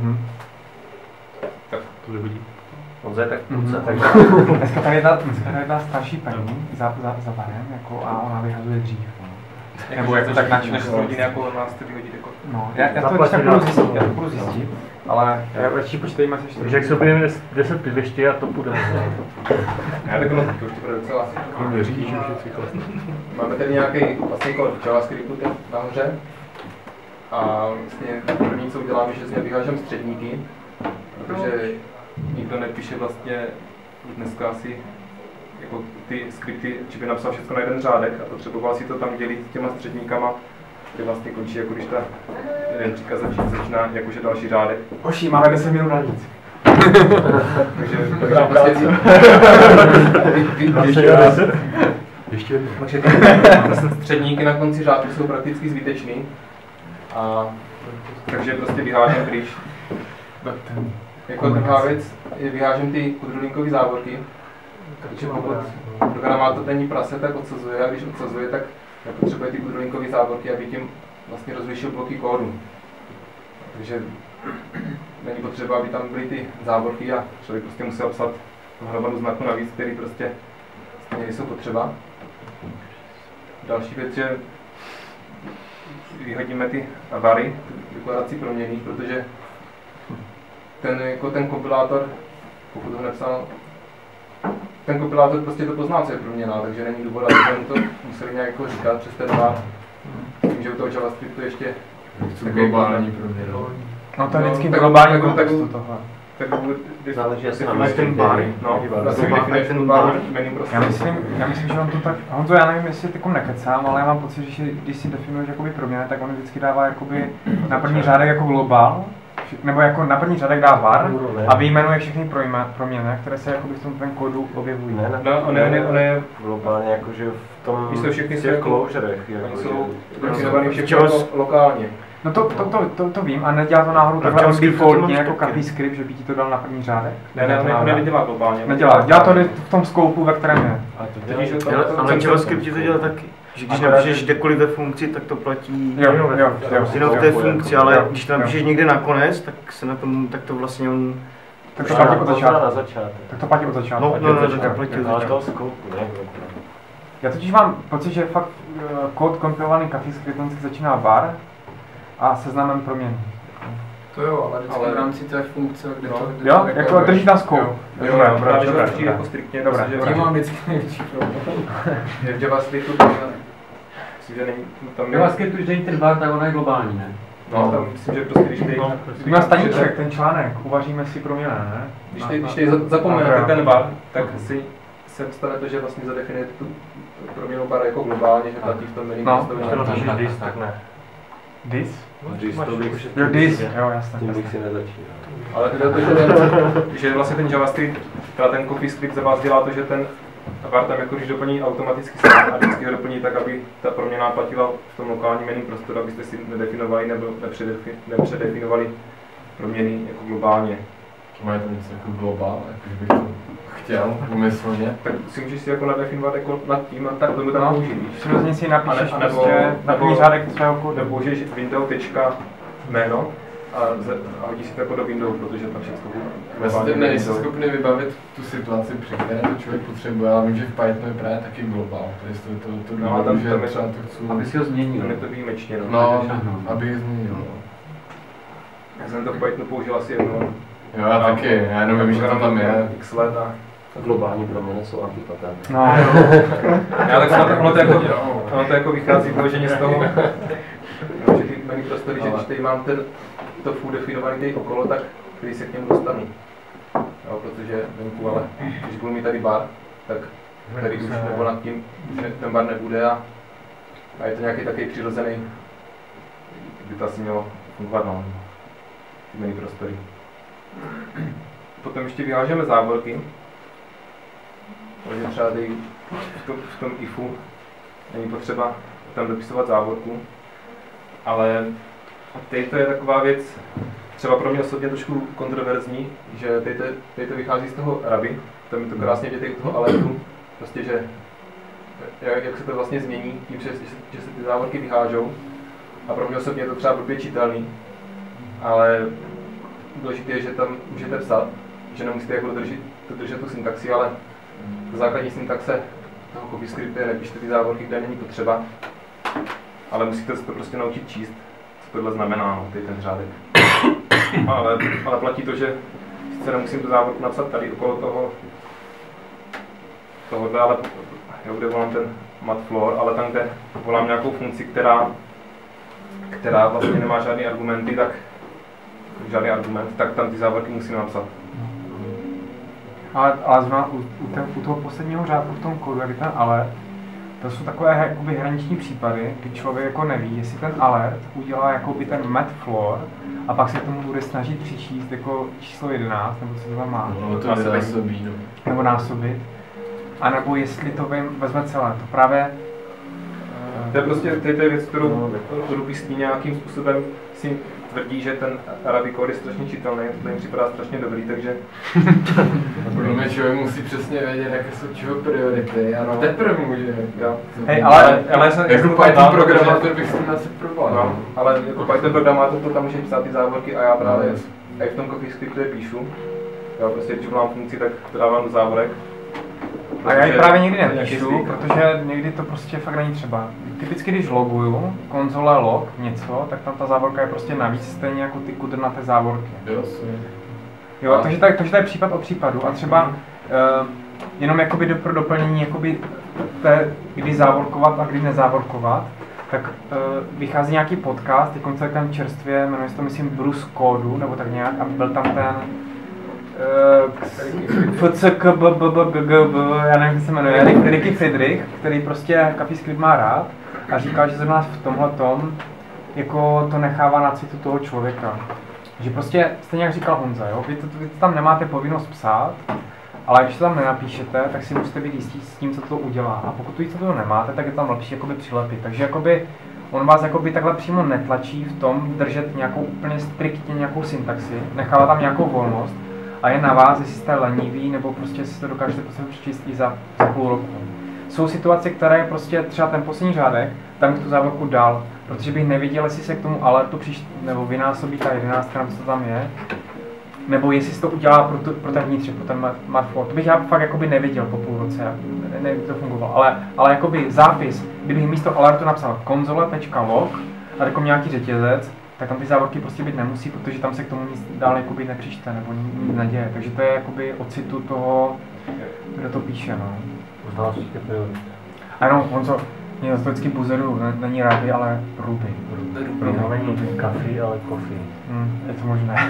Tak to vyhodí. Honzo je tak Takže dneska tady jedna starší paní za barem jako, a ona vyhazuje dřív. Nebo jako tak načne. 4 hodiny jako nás to vyhodí jako. No, já to budu zjistit, ale já radši počítejme se 4. Takže jak se objevíme 10 piv ještě a to půjdeme. Já tak to už to bude docela. Kromě řídíš, už je cyklus. Máme tady nějaký vlastně kód JavaScriptu nahoře. A vlastně první, co uděláme, že z něj vyhážeme středníky, protože nikdo nepíše vlastně dneska asi jako ty skripty, či by napsal všechno na jeden řádek a potřeboval si to tam dělit těma středníkama, kde vlastně končí, jako když ta jeden příkaz začíná jakože další řádek. Hoši, máme 10 minut navíc. Takže prostě Ještě jednou. takže ty středníky na konci řádku jsou prakticky zbytečný. A takže prostě vyhážem když. Jako druhá věc je vyhážem ty kudrlinkové závorky. Takže pokud programátor není prase, tak odsazuje a když odsazuje, tak nepotřebuje ty kudrlinkové závorky, aby tím vlastně rozlišil bloky kódu. Takže není potřeba, aby tam byly ty závorky a člověk prostě musel psat hromadu znaků navíc, který prostě stejně nejsou potřeba. Další věc, že vyhodíme ty vary, deklarací proměnných, protože ten kompilátor, pokud ho nepsal, ten kompilátor prostě to pozná, co je proměnná, takže není důvod, aby mu to museli nějak jako říkat přes ten var. Tím, že u toho JavaScriptu ještě globální proměna. No to je vždycky tak- globální tak- kontextu tohle. Tak Záleží asi na definuješ ten bar, no, vlastně definuješ ten bar jménem prostě. Já myslím, že on to tak, Honzo, já nevím, jestli tykom nekecám, ale já mám pocit, že když si definuješ jakoby proměny, tak on vždycky dává jakoby na první řádek jako global, nebo jako na první řádek dá var a vyjmenuje všechny proměny, které se jakoby v tom tvém kódu objevují. No, on je globálně jakože v tom jsou všechny těch closurech. Oni jsou definovaný všechny jako lokálně. No to vím, a nedělá to náhodou takhle on defaultně jako CoffeeScript, že by ti to dal na první řádek? Ne, on nedělá globálně. Nedělá, dělá to v tom skoupu, ve kterém je. Ale JavaScript ti to dělá taky. Že když napíšeš kdekoliv ve funkci, tak to platí jenom v té funkci, ale když to napíšeš někde nakonec, tak se na tom, tak to vlastně on... Tak to platí od začátku. Tak to platí od začátku. No, to platí od začátku. Já totiž mám pocit, že fakt kód kompilovaný CoffeeScript začíná var a seznamem proměn. To jo, ale v rámci té funkce, kde to... Jo, jako drží tam scope. Jo, právě, že to přijde jako striktně, Já mám vždycky největší problém. Je v JavaScriptu, myslím, že není tam... JavaScriptu, když není ten var, tak ona je globální, ne? No, tam myslím, že prostě když ty... Na Staníček, ten článek, uvaříme si proměny, ne? Když ty zapomenete ten var, tak si se stane to, že vlastně zadefinuje tu proměnu bar jako globálně, že platí v tom menu nastavení. Na dis, tak ne. Dis? Jo, dis, jo, jasně. Tím bych si nezačínal. Ale teda to, že vlastně ten JavaScript, teda ten CoffeeScript za vás dělá to, že ten var tam jako když doplní automaticky sám a vždycky ho doplní tak, aby ta proměna platila v tom lokálním meným prostoru, abyste si nedefinovali nebo nepředefinovali proměny jako globálně. Mají to něco jako globál, jako bych to chtěl umyslně. Tak si můžeš si jako nadefinovat jako nad tím a tak to tam použít. Přirozeně si napíšeš nebo na první řádek svého kódu. Nebo použiješ window.jméno a hodíš si to jako do Windows, protože tam všechno Vlastně nejsi schopný vybavit tu situaci, při které to člověk potřebuje, ale vím, že v Pythonu je právě taky globál, to je to no, tam že je třeba to chci... Aby si ho změnil. Tam je to výjimečně, no, aby ji změnil. Já jsem to v Pythonu použil asi jednou. Jo, já taky, já jenom vím, že to tam je. X let a... Globální proměny jsou antipatentní. No. Já tak ono to jako vychází vyloženě z toho, že ty menu prostory, že když tady mám ten tofu definovaný tady okolo, tak který se k němu dostanu. Jo, protože venku, ale když budu mít tady bar, tak tady už nebo nad tím, že ten bar nebude a je to nějaký takový přirozený, by to asi mělo fungovat, no, ty menu prostory. Potom ještě vyhážeme závorky. Takže třeba tady v tom ifu není potřeba tam dopisovat závorku, ale tady to je taková věc, třeba pro mě osobně trošku kontroverzní, že tady to vychází z toho Ruby, tam je to krásně vidět u toho alertu, prostě, že jak se to vlastně změní tím, že se ty závorky vyhážou. A pro mě osobně je to třeba blbě čitelný, ale důležité je, že tam můžete psat, že nemusíte jako dodržet tu syntaxi, ale základní syntaxe toho CoffeeScriptu je, nepíšte ty závorky, kde není potřeba, ale musíte se to prostě naučit číst, co tohle znamená, no, tady ten řádek. Ale platí to, že sice nemusím tu závorku napsat tady okolo tohohle, ale jo, kde volám ten mat floor, ale tam, kde volám nějakou funkci, která vlastně nemá žádný argumenty, tak tam ty závorky musím napsat. Ale zrovna u toho posledního řádku v tom kódu, jak je ten alert, to jsou takové jakoby hraniční případy, kdy člověk jako neví, jestli ten alert udělá jakoby ten mat floor a pak se k tomu bude snažit přičíst jako číslo 11, nebo co to tam má. No, to je násobí, no. Nebo násobit. A nebo jestli to vezme celé. To právě... To je prostě věc, kterou Ruby s tím nějakým způsobem si tvrdí, že ten Arabic kód je strašně čitelný, to jim připadá strašně dobrý, takže... Podle mě člověk musí přesně vědět, jaké jsou čeho priority, a teprve může. Hej, ale jako Python programátor bych s tím asi problém. No, ale jako Python programátor to tam může psát ty závorky a já právě i v tom CoffeeScriptu je píšu. Jo, prostě když mám funkci, tak to dávám do závorek. A já ji právě nikdy nepíšu, protože někdy to prostě fakt není třeba. Typicky když loguju, konzole log něco, tak tam ta závorka je prostě navíc, stejně jako ty kudrnaté závorky. Jo, takže to je případ od případu a třeba jenom jakoby pro doplnění jakoby kdy závorkovat a kdy nezávorkovat, tak vychází nějaký podcast, teď celkem čerstvě, jmenuje se to myslím Bruce Codu, nebo tak nějak, a byl tam ten já nevím, jak se jmenuje, Ricky Friedrich, který prostě CoffeeScript má rád a říkal, že zrovna v tomhletom jako to nechává na citu toho člověka. Že prostě, stejně jak říkal Honza, jo, vy tam nemáte povinnost psát, ale když to tam nenapíšete, tak si musíte být jistí s tím, co to udělá. A pokud tu jistotu nemáte, tak je tam lepší jakoby přilepit. Takže jakoby on vás jakoby takhle přímo netlačí v tom držet nějakou úplně striktně nějakou syntaxi, nechává tam nějakou volnost a je na vás, jestli jste lenivý, nebo prostě si to dokážete přečíst i za půl roku. Jsou situace, které prostě třeba ten poslední řádek, tam bych tu závorku dal, protože bych neviděl, jestli se k tomu alertu nebo vynásobí ta 11, co tam je, nebo jestli se to udělá pro ten vnitřek, pro ten marfo. To bych já fakt jakoby neviděl po půl roce, nevím, jak to fungovalo, ale jakoby zápis, kdybych místo alertu napsal konzole.log a takový nějaký řetězec, tak tam ty závorky prostě být nemusí, protože tam se k tomu nic dál jakoby nepřičte nebo nic neděje. Takže to je jakoby od citu toho, kdo to píše, no. Uznáš ty priority. Ano, Honzo, mě to vždycky buzeru, není Ruby, ale Ruby. No, není kafe, ale coffee. Je to možné.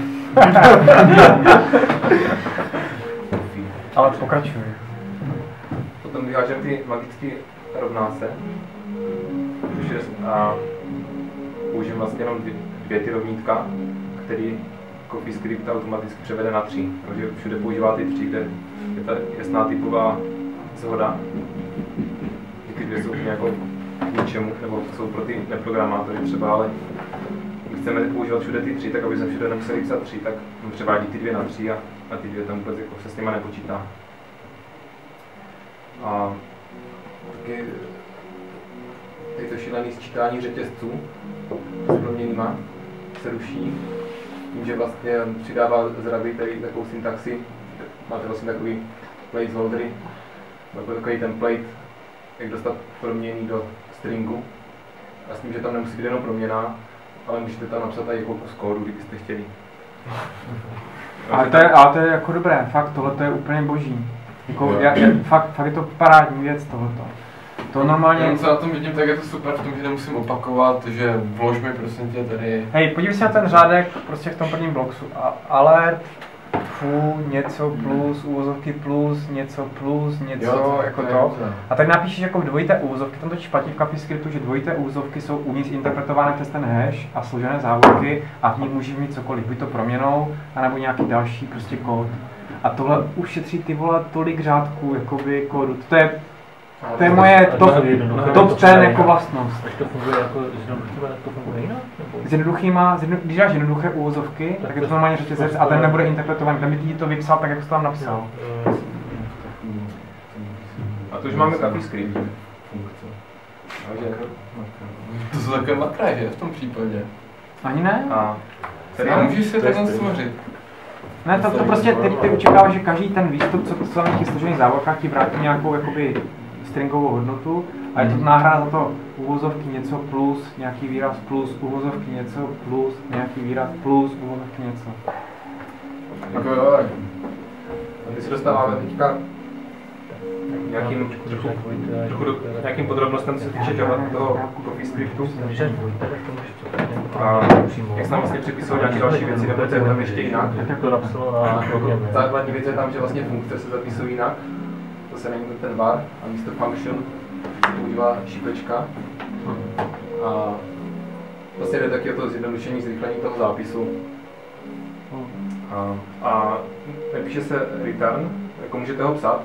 Ale pokračuj. Potom vyvážem ty magické rovnáce. A použijem vlastně jenom dvě ty rovnítka, který CoffeeScript automaticky převede na 3. Takže všude používá ty 3, kde je ta jasná typová shoda. Ty dvě jsou nějakou k ničemu, nebo jsou pro ty neprogramátory třeba, ale když chceme používat všude ty 3, tak aby se všude nemuseli psat 3, tak převádí ty 2 na 3 a ty 2 tam vůbec jako se s nima nepočítá. A taky tady to šílené sčítání řetězců s proměnýma se ruší tím, že vlastně přidává z Ruby tady takovou syntaxi. Máte vlastně takový placeholdery, nebo takový template, jak dostat proměnný do stringu. A s tím, že tam nemusí být jenom proměna, ale můžete tam napsat i kus kódu, kdybyste chtěli. Ale to je jako dobré, fakt, tohle je úplně boží. Jako, fakt je to parádní věc tohleto. To normálně... Jenom co na tom vidím, tak je to super v tom, že nemusím opakovat, že vlož mi prosím tě tady... Hej, podívej se na ten řádek prostě v tom prvním bloku. Alert, něco plus, uvozovky plus, něco plus, něco jo, jako to. A tak napíšeš jako dvojité uvozovky, tam totiž platí v CoffeeScriptu, že dvojité uvozovky jsou uvnitř interpretované přes ten hash a složené závorky a v nich můžeš mít cokoliv, buď to proměnou, anebo nějaký další prostě kód. A tohle ušetří ty vole tolik řádků jakoby kódu. To je moje top 10 jako vlastnost. Až to funguje jako zjednoduchýma, tak to funguje jinak? Zjednoduchýma, když dáš jednoduché uvozovky, tak je to normálně řetězec a ten nebude interpretovaný. Ten by ti to vypsal tak, jak jsi to tam napsal. A to už máme CoffeeScript. To jsou takové matráže v tom případě. Ani ne? A můžeš si takhle stvořit. Ne, to prostě ty očekáváš, že každý ten výstup, co tam v těch složených závorkách, ti vrátí nějakou jakoby stringovou hodnotu a je to náhrada za to uvozovky něco plus, nějaký výraz plus, uvozovky něco plus, nějaký výraz plus, uvozovky něco. Jako jo, my se dostáváme teďka nějakým podrobnostem, co se týče toho CoffeeScriptu. A jak jsem vlastně připisoval nějaké další věci, nebo to je tam ještě jinak. Jak to napsalo na základní věc je tam, že vlastně funkce se zapisují jinak. To se není ten var a místo function se používá šipečka. A vlastně jde taky o to zjednodušení, zrychlení toho zápisu. A nepíše se return, jako můžete ho psat,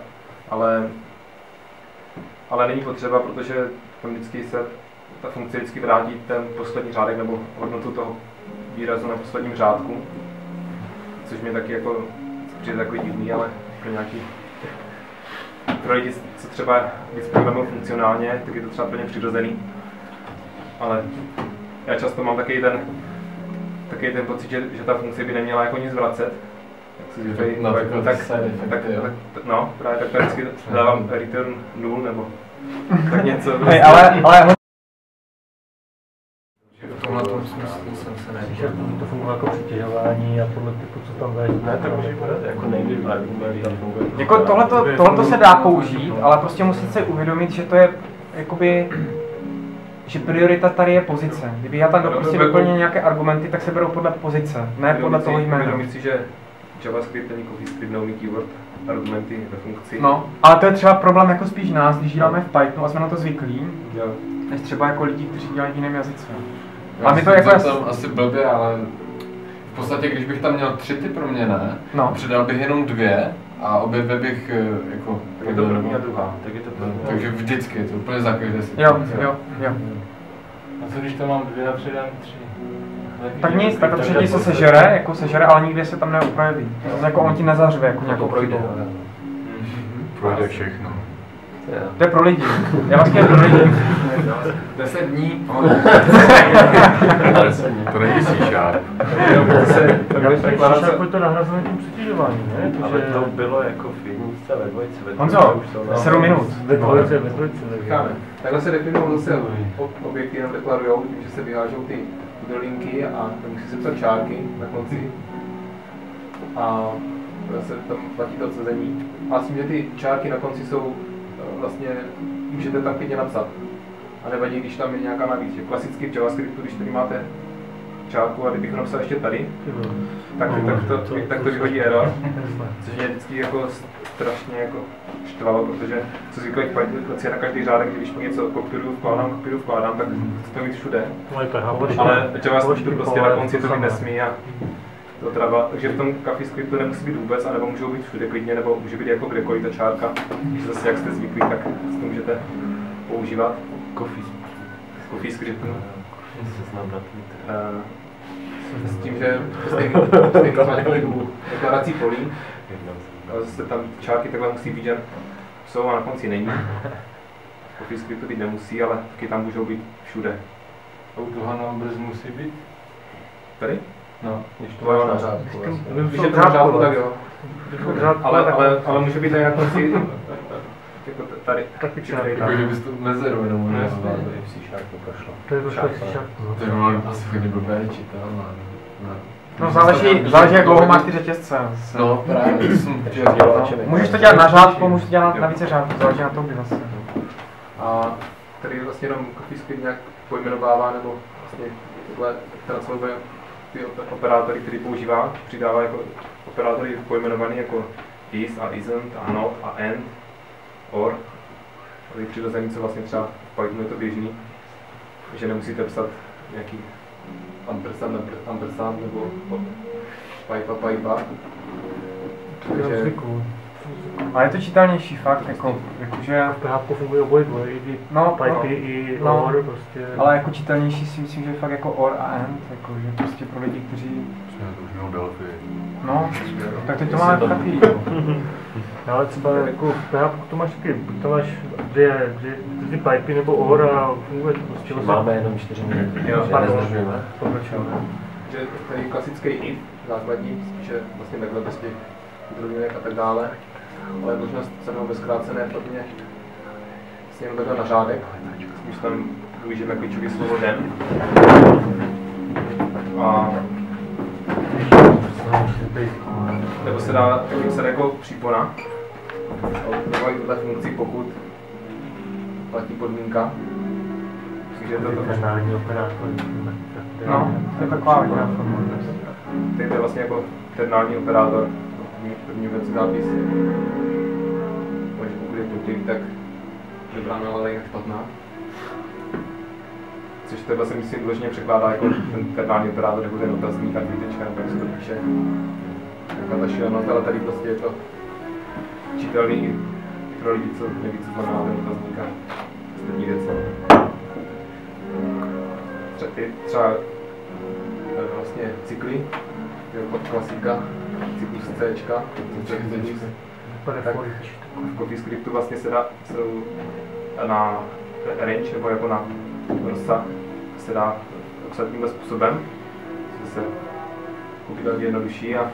ale není potřeba, protože tam vždycky se ta funkce vždycky vrátí ten poslední řádek nebo hodnotu toho výrazu na posledním řádku, což mě taky jako přijde takový divný, ale pro nějaký pro lidi, co třeba víc programují funkcionálně, tak je to třeba plně přirozený. Ale já často mám takový ten pocit, že ta funkce by neměla jako nic vracet. No, právě tak vždycky dávám return null nebo tak něco. Hey, ale V tomhle smyslu jsem se Když to funguje jako přitěžování a podle typu, co tam dají. Ne, tak může být jako nejde tam funguje. jako tohleto se dá použít, ale prostě musíte si uvědomit, že to je jakoby, že priorita tady je pozice. Kdyby já tam prostě doplnil nějaké argumenty, tak se berou podle pozice, ne podle toho jména. Uvědomit si, že JavaScript není CoffeeScript neumí keyword argumenty ve funkci. No, ale to je třeba problém jako spíš nás, když děláme v Pythonu a jsme na to zvyklí, než třeba jako lidi, kteří dělají v jiném jazyce. A my to jako tam asi blbě, ale v podstatě, když bych tam měl 3 ty proměnné, no. Přidal bych jenom 2 a obě dvě bych jako... Tak je to první a druhá. Tak je to první. Takže vždycky, to úplně za každé situace. Jo. A co když tam mám 2 a přidám 3? Tak nic, tak to třetí se sežere, ale nikdy se tam neprojeví. Jako on ti nezařve jako nějakou projde. Projde všechno. To je pro lidi. JavaScript je pro lidi. 10 dní. To není C-Sharp. C-Sharp je to nahrazení tím přitěžováním, ne? Ale to bylo jako v jedničce, ve dvojce. Honzo, 7 minut. Ve dvojce. Takhle se definují zase objekty, jenom deklarujou, tím, že se vyhážou ty linky a musí se psat čárky na konci. A zase tam platí to odsazení. A s tím, že ty čárky na konci jsou vlastně, můžete tam klidně napsat. A nevadí, když tam je nějaká navíc. Klasicky v JavaScriptu, když tady máte čárku a kdybych napsal ještě tady, tak to vyhodí error. Což mě vždycky jako strašně jako štvalo, protože co zvyklý v Pythonu na každý řádek, když něco kopíruju, vkládám, tak to mít všude. Ale JavaScriptu prostě na konci to být nesmí a to trava. Takže v tom CoffeeScriptu nemusí být vůbec, anebo můžou být všude klidně, nebo může být jako kdekoliv ta čárka. Takže zase jak jste zvyklí, tak to můžete používat. CoffeeScriptu. S tím, že stejný máte deklarací polí, ale zase tam čárky takhle musí být, že jsou a na konci není. CoffeeScriptu být nemusí, ale taky tam můžou být všude. AutoHANumbers musí být? Tady? No, když to máš na řádku. Když je to na řádku, tak jo. Ale může být tady na konci, jako tady. Taky čárky. Jako, že bys to mezeru jenom nezval. V C-Sharpu prošlo. To je došlo v C-Sharpu. To je ono asi hodně blbé čitel. No záleží jak dlouho máš ty řetězce. No právě, to jsem můžeš to dělat na řádku, můžeš to dělat na více řádku, záleží na tom, kdy zase. A tady vlastně jenom CoffeeScript nějak pojmenovává, nebo vlastně takhle transformuje ty operátory, který používá, přidává jako operátory pojmenovaný jako is a isn't a not a and, or. Tady přirozený, co vlastně třeba v Pythonu je to běžný, že nemusíte psat nějaký ampersand nebo pipa. Ale je to čitelnější fakt, jakože... V PHP funguje oboje dvoje, i pipy, i or prostě. Ale jako čitelnější si myslím, že je fakt jako or a and, jakože prostě pro lidi, kteří... to už jenom Delphi. No, tak teď to máme takový. Ale třeba jako v PHP to máš taky, buď to máš dvě ty pipy nebo or a funguje to prostě. Máme jenom 4 minuty, že nezdržujeme. Že tady klasický if základní, spíše vlastně takhle bez těch drobněk a tak dále, ale možnost se mnou ve zkrácené formě vlastně jenom takhle na řádek, když tam využijeme klíčové slovo den. A nebo se dá jako přípona, nebo i tuhle funkci, pokud platí podmínka. Takže je to ternální operátor. No, to je taková hodina forma. Teď to je vlastně jako ternální operátor, první věc zápis. Takže pokud je potělí, tak vybráme ale jak špatná. Což to vlastně myslím důležitě překládá jako ten ternální operátor, jako ten otazník a dvítečka, nebo jak se to píše. Jaká ta šílenost, ale tady prostě je to čitelný i pro lidi, co neví, co znamená ten otazník a ostatní věci. Třeba vlastně cykly, klasika, cyklus C, tak v CoffeeScriptu vlastně jsou na range nebo jako na rozsah se dá napsat tímhle způsobem, co se pochopitelně jednodušší a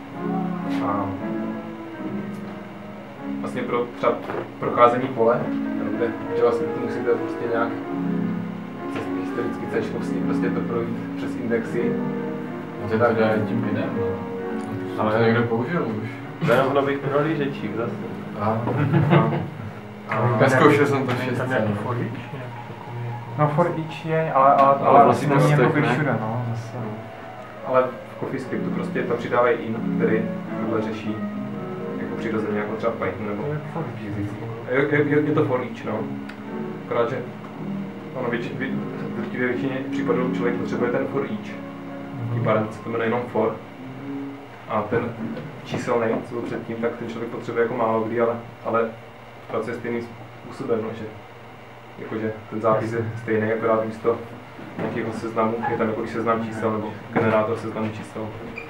vlastně pro třeba procházení pole, kde JavaScriptu musíte prostě nějak přes historicky C prostě to projít přes indexy. A to tak je tím videm, no. Ale to někdo použil už. To je jenom nových minulých řečích zase. Aha. Neskoušel jsem to Není tam nějaký for each? No for each je, ale vlastně není jako všude, no, zase. Ale v CoffeeScriptu prostě tam přidávají in, který tohle řeší jako přirozeně, jako třeba Python nebo je to for each, no. Akorát, že ono ve většině případů člověk potřebuje ten for each. Tím pádem se to jmenuje jenom for. A ten číselný, co byl předtím, tak ten člověk potřebuje jako málo kdy, ale pracuje stejným způsobem, no, že jakože ten zápis je stejný, akorát místo nějakého seznamu je tam jako seznam čísel nebo generátor seznamu čísel.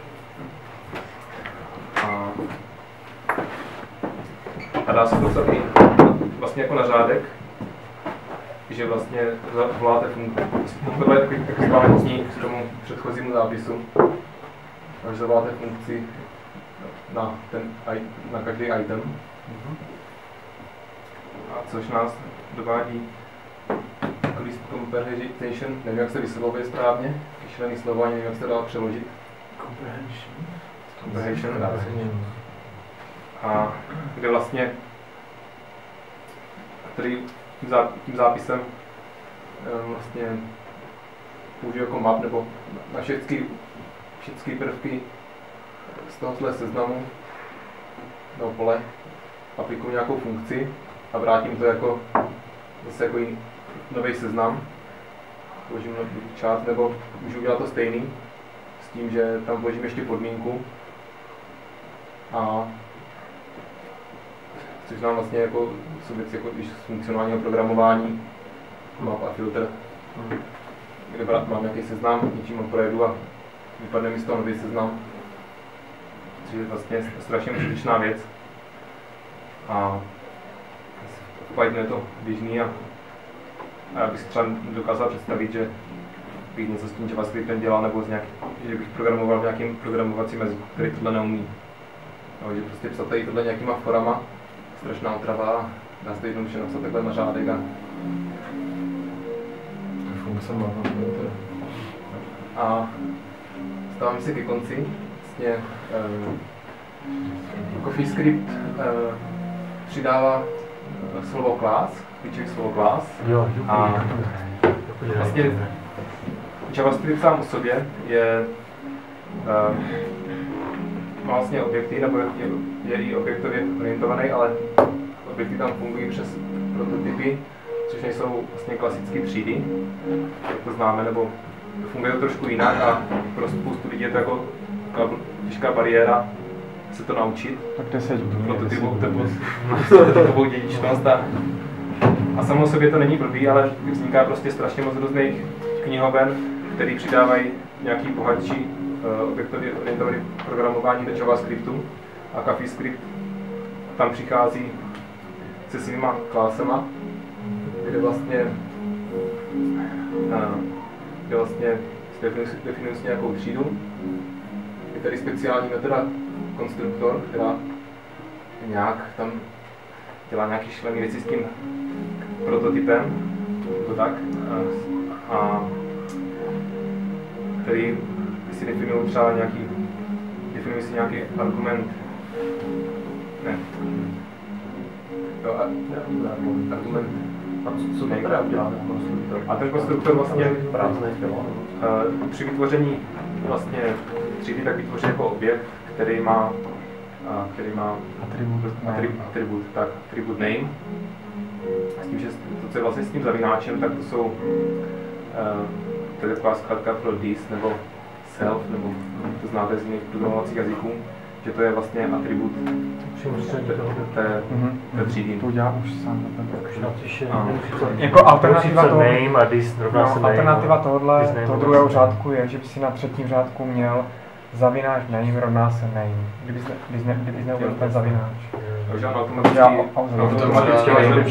A dá se to psat i vlastně jako na řádek, že vlastně voláte funkci. Tohle je takový ekvivalentní k tomu předchozímu zápisu. Takže zavoláte funkci na každý item. A což nás dovádí k list comprehension, nevím, jak se vyslovuje správně, vyšlený slovo, ani nevím, jak se dá přeložit. Comprehension. A kde vlastně tím zápisem vlastně použiju jako map nebo na všechny prvky z tohoto seznamu nebo pole aplikuju nějakou funkci a vrátím to jako zase jako nový seznam. Vložím nový část, nebo můžu udělat to stejný s tím, že tam vložím ještě podmínku a což nám vlastně jako jsou věci jako když z funkcionálního programování map a filter, kde mám nějaký seznam, něčím ho projedu a vypadne mi z toho nový seznam. Což je vlastně strašně užitečná věc. A v Pythonu je to běžný a já bych si třeba dokázal představit, že bych něco s tím JavaScriptem dělal, nebo že bych programoval v nějakým programovacím jazyku, který tohle neumí. No, že prostě psat tady tohle nějakýma forama, strašná otrava a dá se to jednoduše napsat takhle na řádek a funkce má filter. A stáváme se ke konci. Vlastně CoffeeScript přidává slovo class, klíčové slovo class. A vlastně JavaScript sám o sobě má vlastně objekty, nebo je i objektově orientovaný, ale objekty tam fungují přes prototypy, což nejsou vlastně klasické třídy, jak to známe, nebo funguje to trošku jinak a pro spoustu lidí je to jako těžká bariéra se to naučit. Tak 10 dní. Prototypovou dědičnost a samo o sobě to není blbý, ale vzniká prostě strašně moc různých knihoven, který přidávají nějaký bohatší objektově orientovaný programování do JavaScriptu a CoffeeScript tam přichází se svýma klasama, kde vlastně definuji si nějakou třídu. Je tady speciální metoda konstruktor, která nějak tam dělá nějaký šílený věci s tím prototypem, to tak, a který si definují třeba definují si nějaký argument, argument. A co to teda udělá ten konstruktor? A ten konstruktor vlastně při vytvoření vlastně třídy tak vytvoří jako objekt, který má attribut name. S tím, že to, co je vlastně s tím zavináčem, tak to je taková zkratka pro this nebo self, nebo to znáte z jiných programovacích jazyků, že to je vlastně atribut té třídy. To udělá už sám. Jako alternativa toho, name a dis rovná se name. Alternativa tohohle, toho druhého řádku je, že by si na třetím řádku měl zavináč name rovná se name. Kdybys neudělal ten zavináč. Takže on automaticky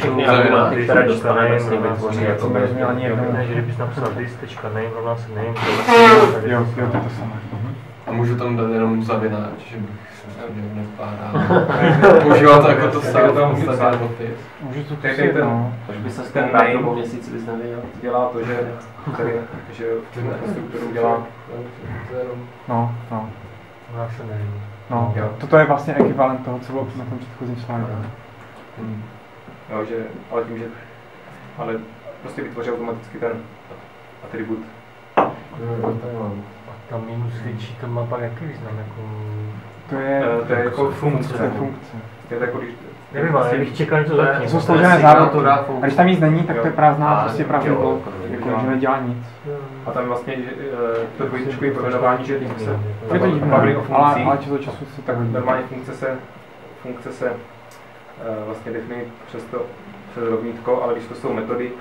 kdybys napsal dis.name rovná se name. Jo, to je to samé. A můžu tam dát jenom zavináč, že bych se nevkládal. Používal to jako to stále. Můžu to ten, Až by se ten ten name po měsíci bys nevěděl. dělá to, že v strukturu dělá. No. Rovná se name. No, toto je vlastně ekvivalent toho, co bylo na tom předchozím slajdu. Jo, že, ale prostě vytvoří automaticky ten atribut. A ta minus větší, to má pak jaký význam? To je jako funkce. To je jako když... Nevím, ale bych čekal něco zatím. To jsou složené zárodky. A když tam nic není, tak to je prázdná prostě prázdný blok, jako že nedělá nic. A tam vlastně to dvojitečkové pojmenování, že se je to divné, bavili o funkcích, ale času se tak normálně funkce se vlastně definují přes rovnítko, ale když to jsou metody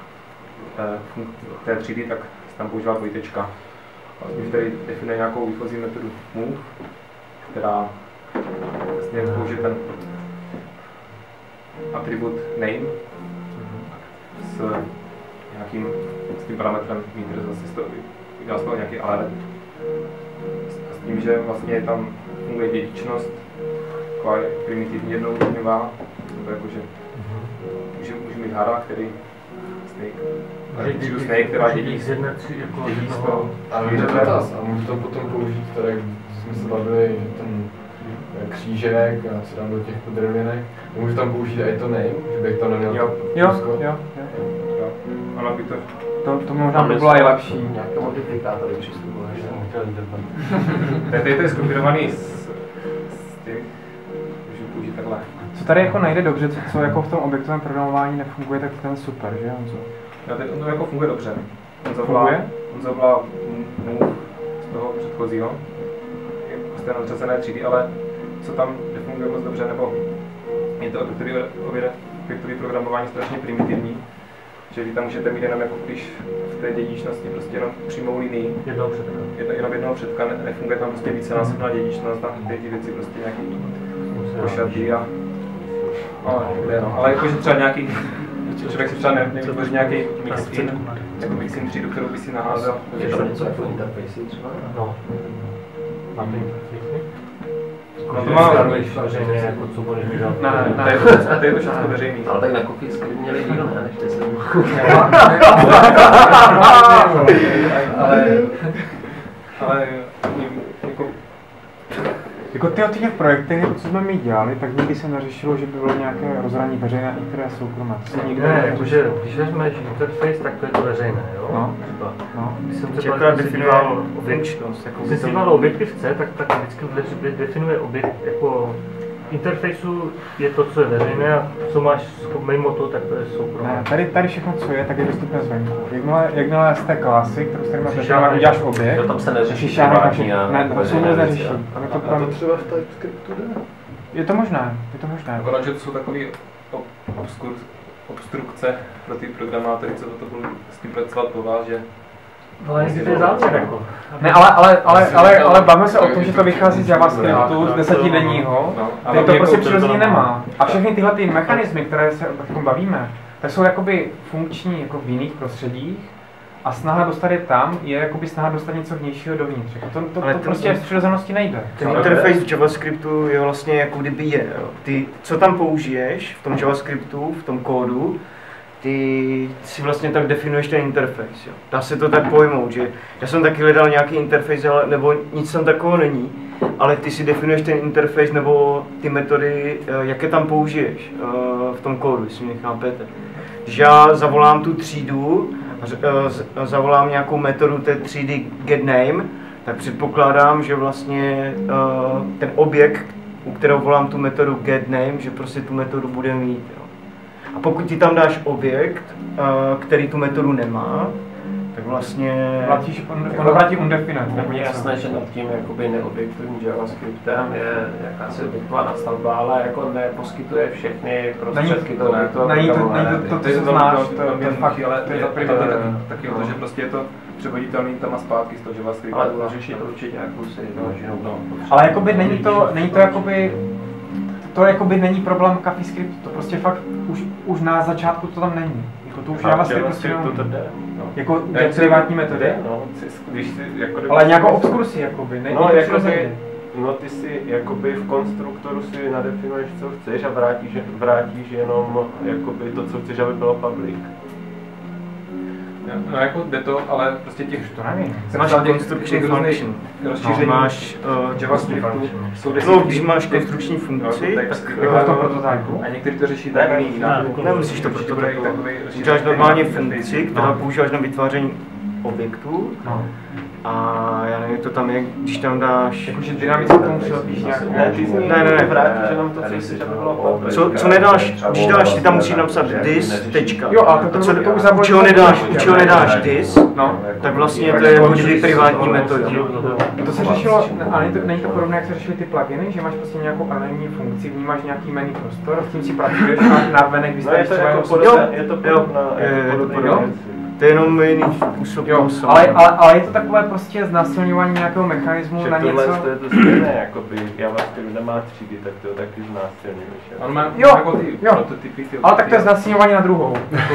té třídy, tak se tam používá dvojitečka. Když tady definuje nějakou výchozí metodu move, která vlastně použije ten atribut name s tím parametrem meter, zase udělá z toho nějaký alert. S tím, že vlastně tam funguje dědičnost, taková primitivní jednoúrovňová, to jakože můžu mít hara, který Snake, která dědí z jednoho. A může dotaz, a můžu to potom použít, které jsme se bavili, ten křížek a co dám do těch podrvěnek. Můžu tam použít i to name, že bych to neměl. Jo. Ano, by to možná by bylo i lepší. Nějaké modifikátory přistupuješ. Tady to je zkombinovaný s tím, můžu použít takhle. Co tady jako najde dobře, co jako v tom objektovém programování nefunguje, tak ten super, že Honzo? On to jako funguje dobře. On zavolá move z toho předchozího, z té nadřazené třídy, ale co tam nefunguje moc dobře, nebo je to objektový programování strašně primitivní, že vy tam můžete mít jenom jako když v té dědičnosti prostě jenom přímou linii. Jenom jednoho předka, nefunguje tam prostě vícenásobná dědičnost a ty věci prostě nějaký pošatý a ale jakože třeba nějaký člověk si třeba nevytvoří nějaký mixin třídu, kterou by si naházel. Je to něco jako interfejsy třeba? No. Máte interfejsy? No to má veřejně, jako co budeš mít dát. Ne, to je to všechno veřejný. Ale tak na Coffeescript měli díl, ne? Než ty se ale jako ty těch projektech, jako co jsme my dělali, tak nikdy se neřešilo, že by bylo nějaké rozhraní veřejné a některé soukromé. Ne, jakože když vezmeš interface, tak to je to veřejné, jo? No. Když jsem třeba definoval objektivnost, když jsem dělal objektivce, tak vždycky definuje objekt jako interfejsu je to, co je veřejné a co máš mimo to, tak to je soukromé. Ne, tady všechno, co je, tak je dostupné zvenku. Jakmile z té klasy, kterou s kterým definovat, uděláš objekt, tam se neřeší šáhne. Ne, to se vůbec neřeší. A to třeba v TypeScriptu jde? Je to možné. Akorát, že to jsou takové obstrukce pro ty programátory, co to budou s tím pracovat po vás, že... Ale to je závěr jako. Ne, ale bavíme se o tom, že to vychází z JavaScriptu, z 10denního, který to prostě přirozeně nemá. A všechny tyhle ty mechanismy, které se o tom bavíme, tak jsou jakoby funkční jako v jiných prostředích a snaha dostat je tam je jakoby snaha dostat něco vnějšího dovnitř. To prostě v přirozenosti nejde. Ten interface v JavaScriptu je vlastně jako kdyby je. Ty, co tam použiješ v tom JavaScriptu, v tom kódu, ty si vlastně tak definuješ ten interface. Jo. Dá se to tak pojmout, že já jsem taky hledal nějaký interface, nebo nic tam takového není, ale ty si definuješ ten interface nebo ty metody, jaké tam použiješ v tom kódu, jestli mě chápete. Když já zavolám tu třídu, zavolám nějakou metodu té třídy getName, tak předpokládám, že vlastně ten objekt, u kterého volám tu metodu getName, že prostě tu metodu bude mít. Jo. A pokud ti tam dáš objekt, který tu metodu nemá, tak vlastně... Platí undefinite, nebo Je něco. jasné, že nad tím jakoby neobjektovým JavaScriptem je jakási objektovaná stavba, ale jako neposkytuje všechny prostředky toho objektového Není to, programování. to, co znáš, to je fakt, ale to je taky o to, No. že prostě je to převoditelný tam a zpátky z toho JavaScriptu. Ale řešit určitě jakousi množinu. Ale jakoby není to jakoby, to jakoby není problém CoffeeScriptu, to prostě fakt už na začátku to tam není. Jako to už JavaScript prostě to neumí. jde. No. Jako privátní metody, No. Když si, jako, ale nějakou obskursi jakoby, No, není to jakoby, přirozeně. no ty si jakoby v konstruktoru si nadefinuješ, co chceš a vrátíš jenom jakoby to, co chceš, aby bylo public. no jako jde to, ale prostě těch... To nevím. Máš konstrukční function. rozšíření Máš, JavaScriptu jsou no, když máš konstrukční funkci, tak Jako v tom prototypu. a někteří to řeší tak jinak. nemusíš to prototypovat. Uděláš normálně funkci, která používáš na vytváření objektů. No. A já nevím, to tam je, když tam dáš... Jakože dynamicky tomu přilepíš nějakou... Ne, ty z ní Ne. vrátíš jenom to, co chceš, aby bylo public. Co nedáš, když dáš, ty tam musíš napsat this, tečka. Jo, ale to už U čeho nedáš this, No. tak vlastně to je jako kdyby privátní metoda. To se řešilo, ale není to podobné, jak se řešily ty pluginy, že máš prostě nějakou anonymní funkci, v ní máš nějaký menu prostor, s tím si pracuješ a na venek No je vystavíš to třeba jako jenom podobné, je to podobná, Jo. To je jenom jiný způsob Jo, toho ale je to takové prostě znásilňování nějakého mechanismu že na tohle něco. to je to stejné, jakoby JavaScript nemá třídy, tak to taky znásilňuješ. On má Jo, jako ty jo. prototypy, ty Ale tak to je znásilňování na druhou.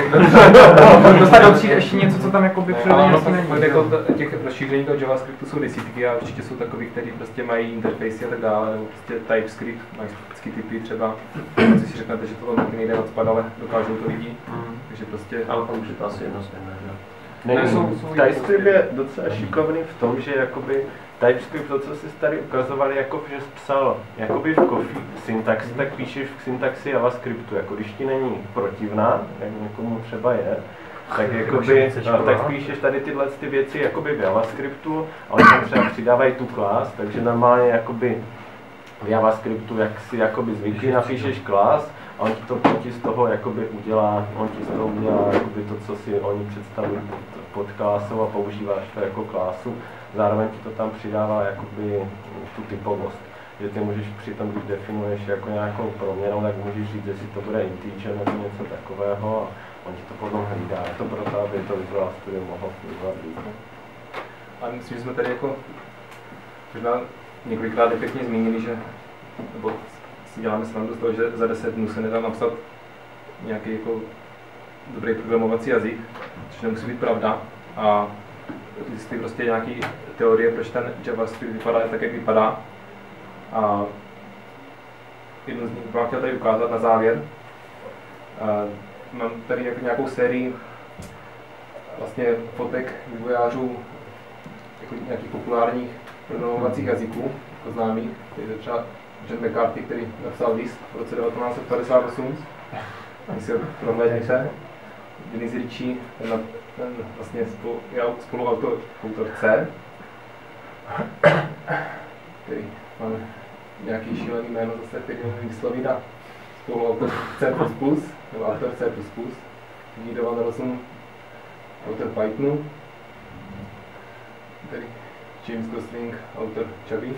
Dostat do třídy ještě něco, co tam jakoby přirozeně ale asi není. jako těch rozšíření toho JavaScriptu jsou desítky a určitě jsou takový, kteří prostě mají interfejsy a tak dále, nebo prostě TypeScript, mají specifické typy třeba, co si řeknete, že to taky nejde odpad, ale dokážou to lidi, takže prostě... Ale pak už je to asi jedno stejné, že? Ne, jsou TypeScript je docela šikovný v tom, že jakoby TypeScript, to, co si tady ukazovali, jako že jsi psal jakoby v syntaxi, tak píšeš v syntaxi JavaScriptu, jako když ti není protivná, jak někomu třeba je, tak jakoby, tak píšeš tady tyhle ty věci jakoby v JavaScriptu a oni tam třeba přidávají tu class, takže normálně jakoby v JavaScriptu, jak si jakoby zvyklý, napíšeš class a on ti to proti z toho jakoby udělá, jakoby to, co si oni představují pod klásou a používáš to jako klásu. Zároveň ti to tam přidává jakoby tu typovost. Že ty můžeš při tom, když definuješ jako nějakou proměnu, tak můžeš říct, jestli to bude integer nebo něco takového a on ti to potom hlídá. Je to proto, aby to Visual Studio mohlo fungovat líp. Ale myslím, že jsme tady jako možná několikrát pěkně zmínili, že nebo si děláme srandu z toho, že za 10 dnů se nedá napsat nějaký jako dobrý programovací jazyk, což nemusí být pravda. A existují prostě nějaké teorie, proč ten JavaScript vypadá tak, jak vypadá. A jednu z nich bych vám chtěl tady ukázat na závěr. Mám tady jako nějakou sérii vlastně fotek vývojářů jako nějakých populárních programovacích jazyků, jako známých. Tady je třeba John McCarthy, který napsal list v roce 1958. Když si ho prohlédněte. Dennis Ritchie, ten vlastně spoluautor C, který má nějaký šílený jméno zase, který nevím vyslovit, a spoluautor C++, nebo autor C++, Guido van Rossum, autor Pythonu, tady James Gosling, autor Chubby.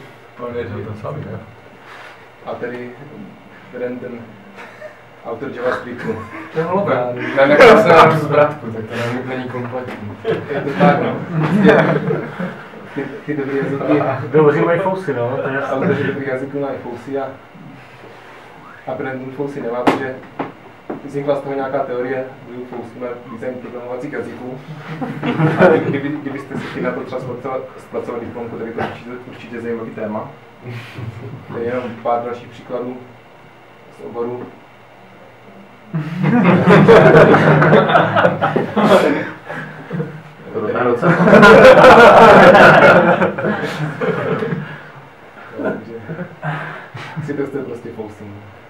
A tady Brandon, autor JavaScriptu. To je hloupé. Nenechal se nám zbratku, tak to není kompletní. Je to tak, no. Ty dobrý jazyky. Dobře mají fousy, no, to je jasné. Autoři dobrých jazyků mají fousy a Brandon fousy nemá, protože vznikla z toho nějaká teorie vlivu fousy na design programovacích jazyků. A kdybyste si chtěli na to třeba zpracovat diplomku, tak je to určitě zajímavý téma. To je jenom pár dalších příkladů z oboru. Si to jste prostě fousy.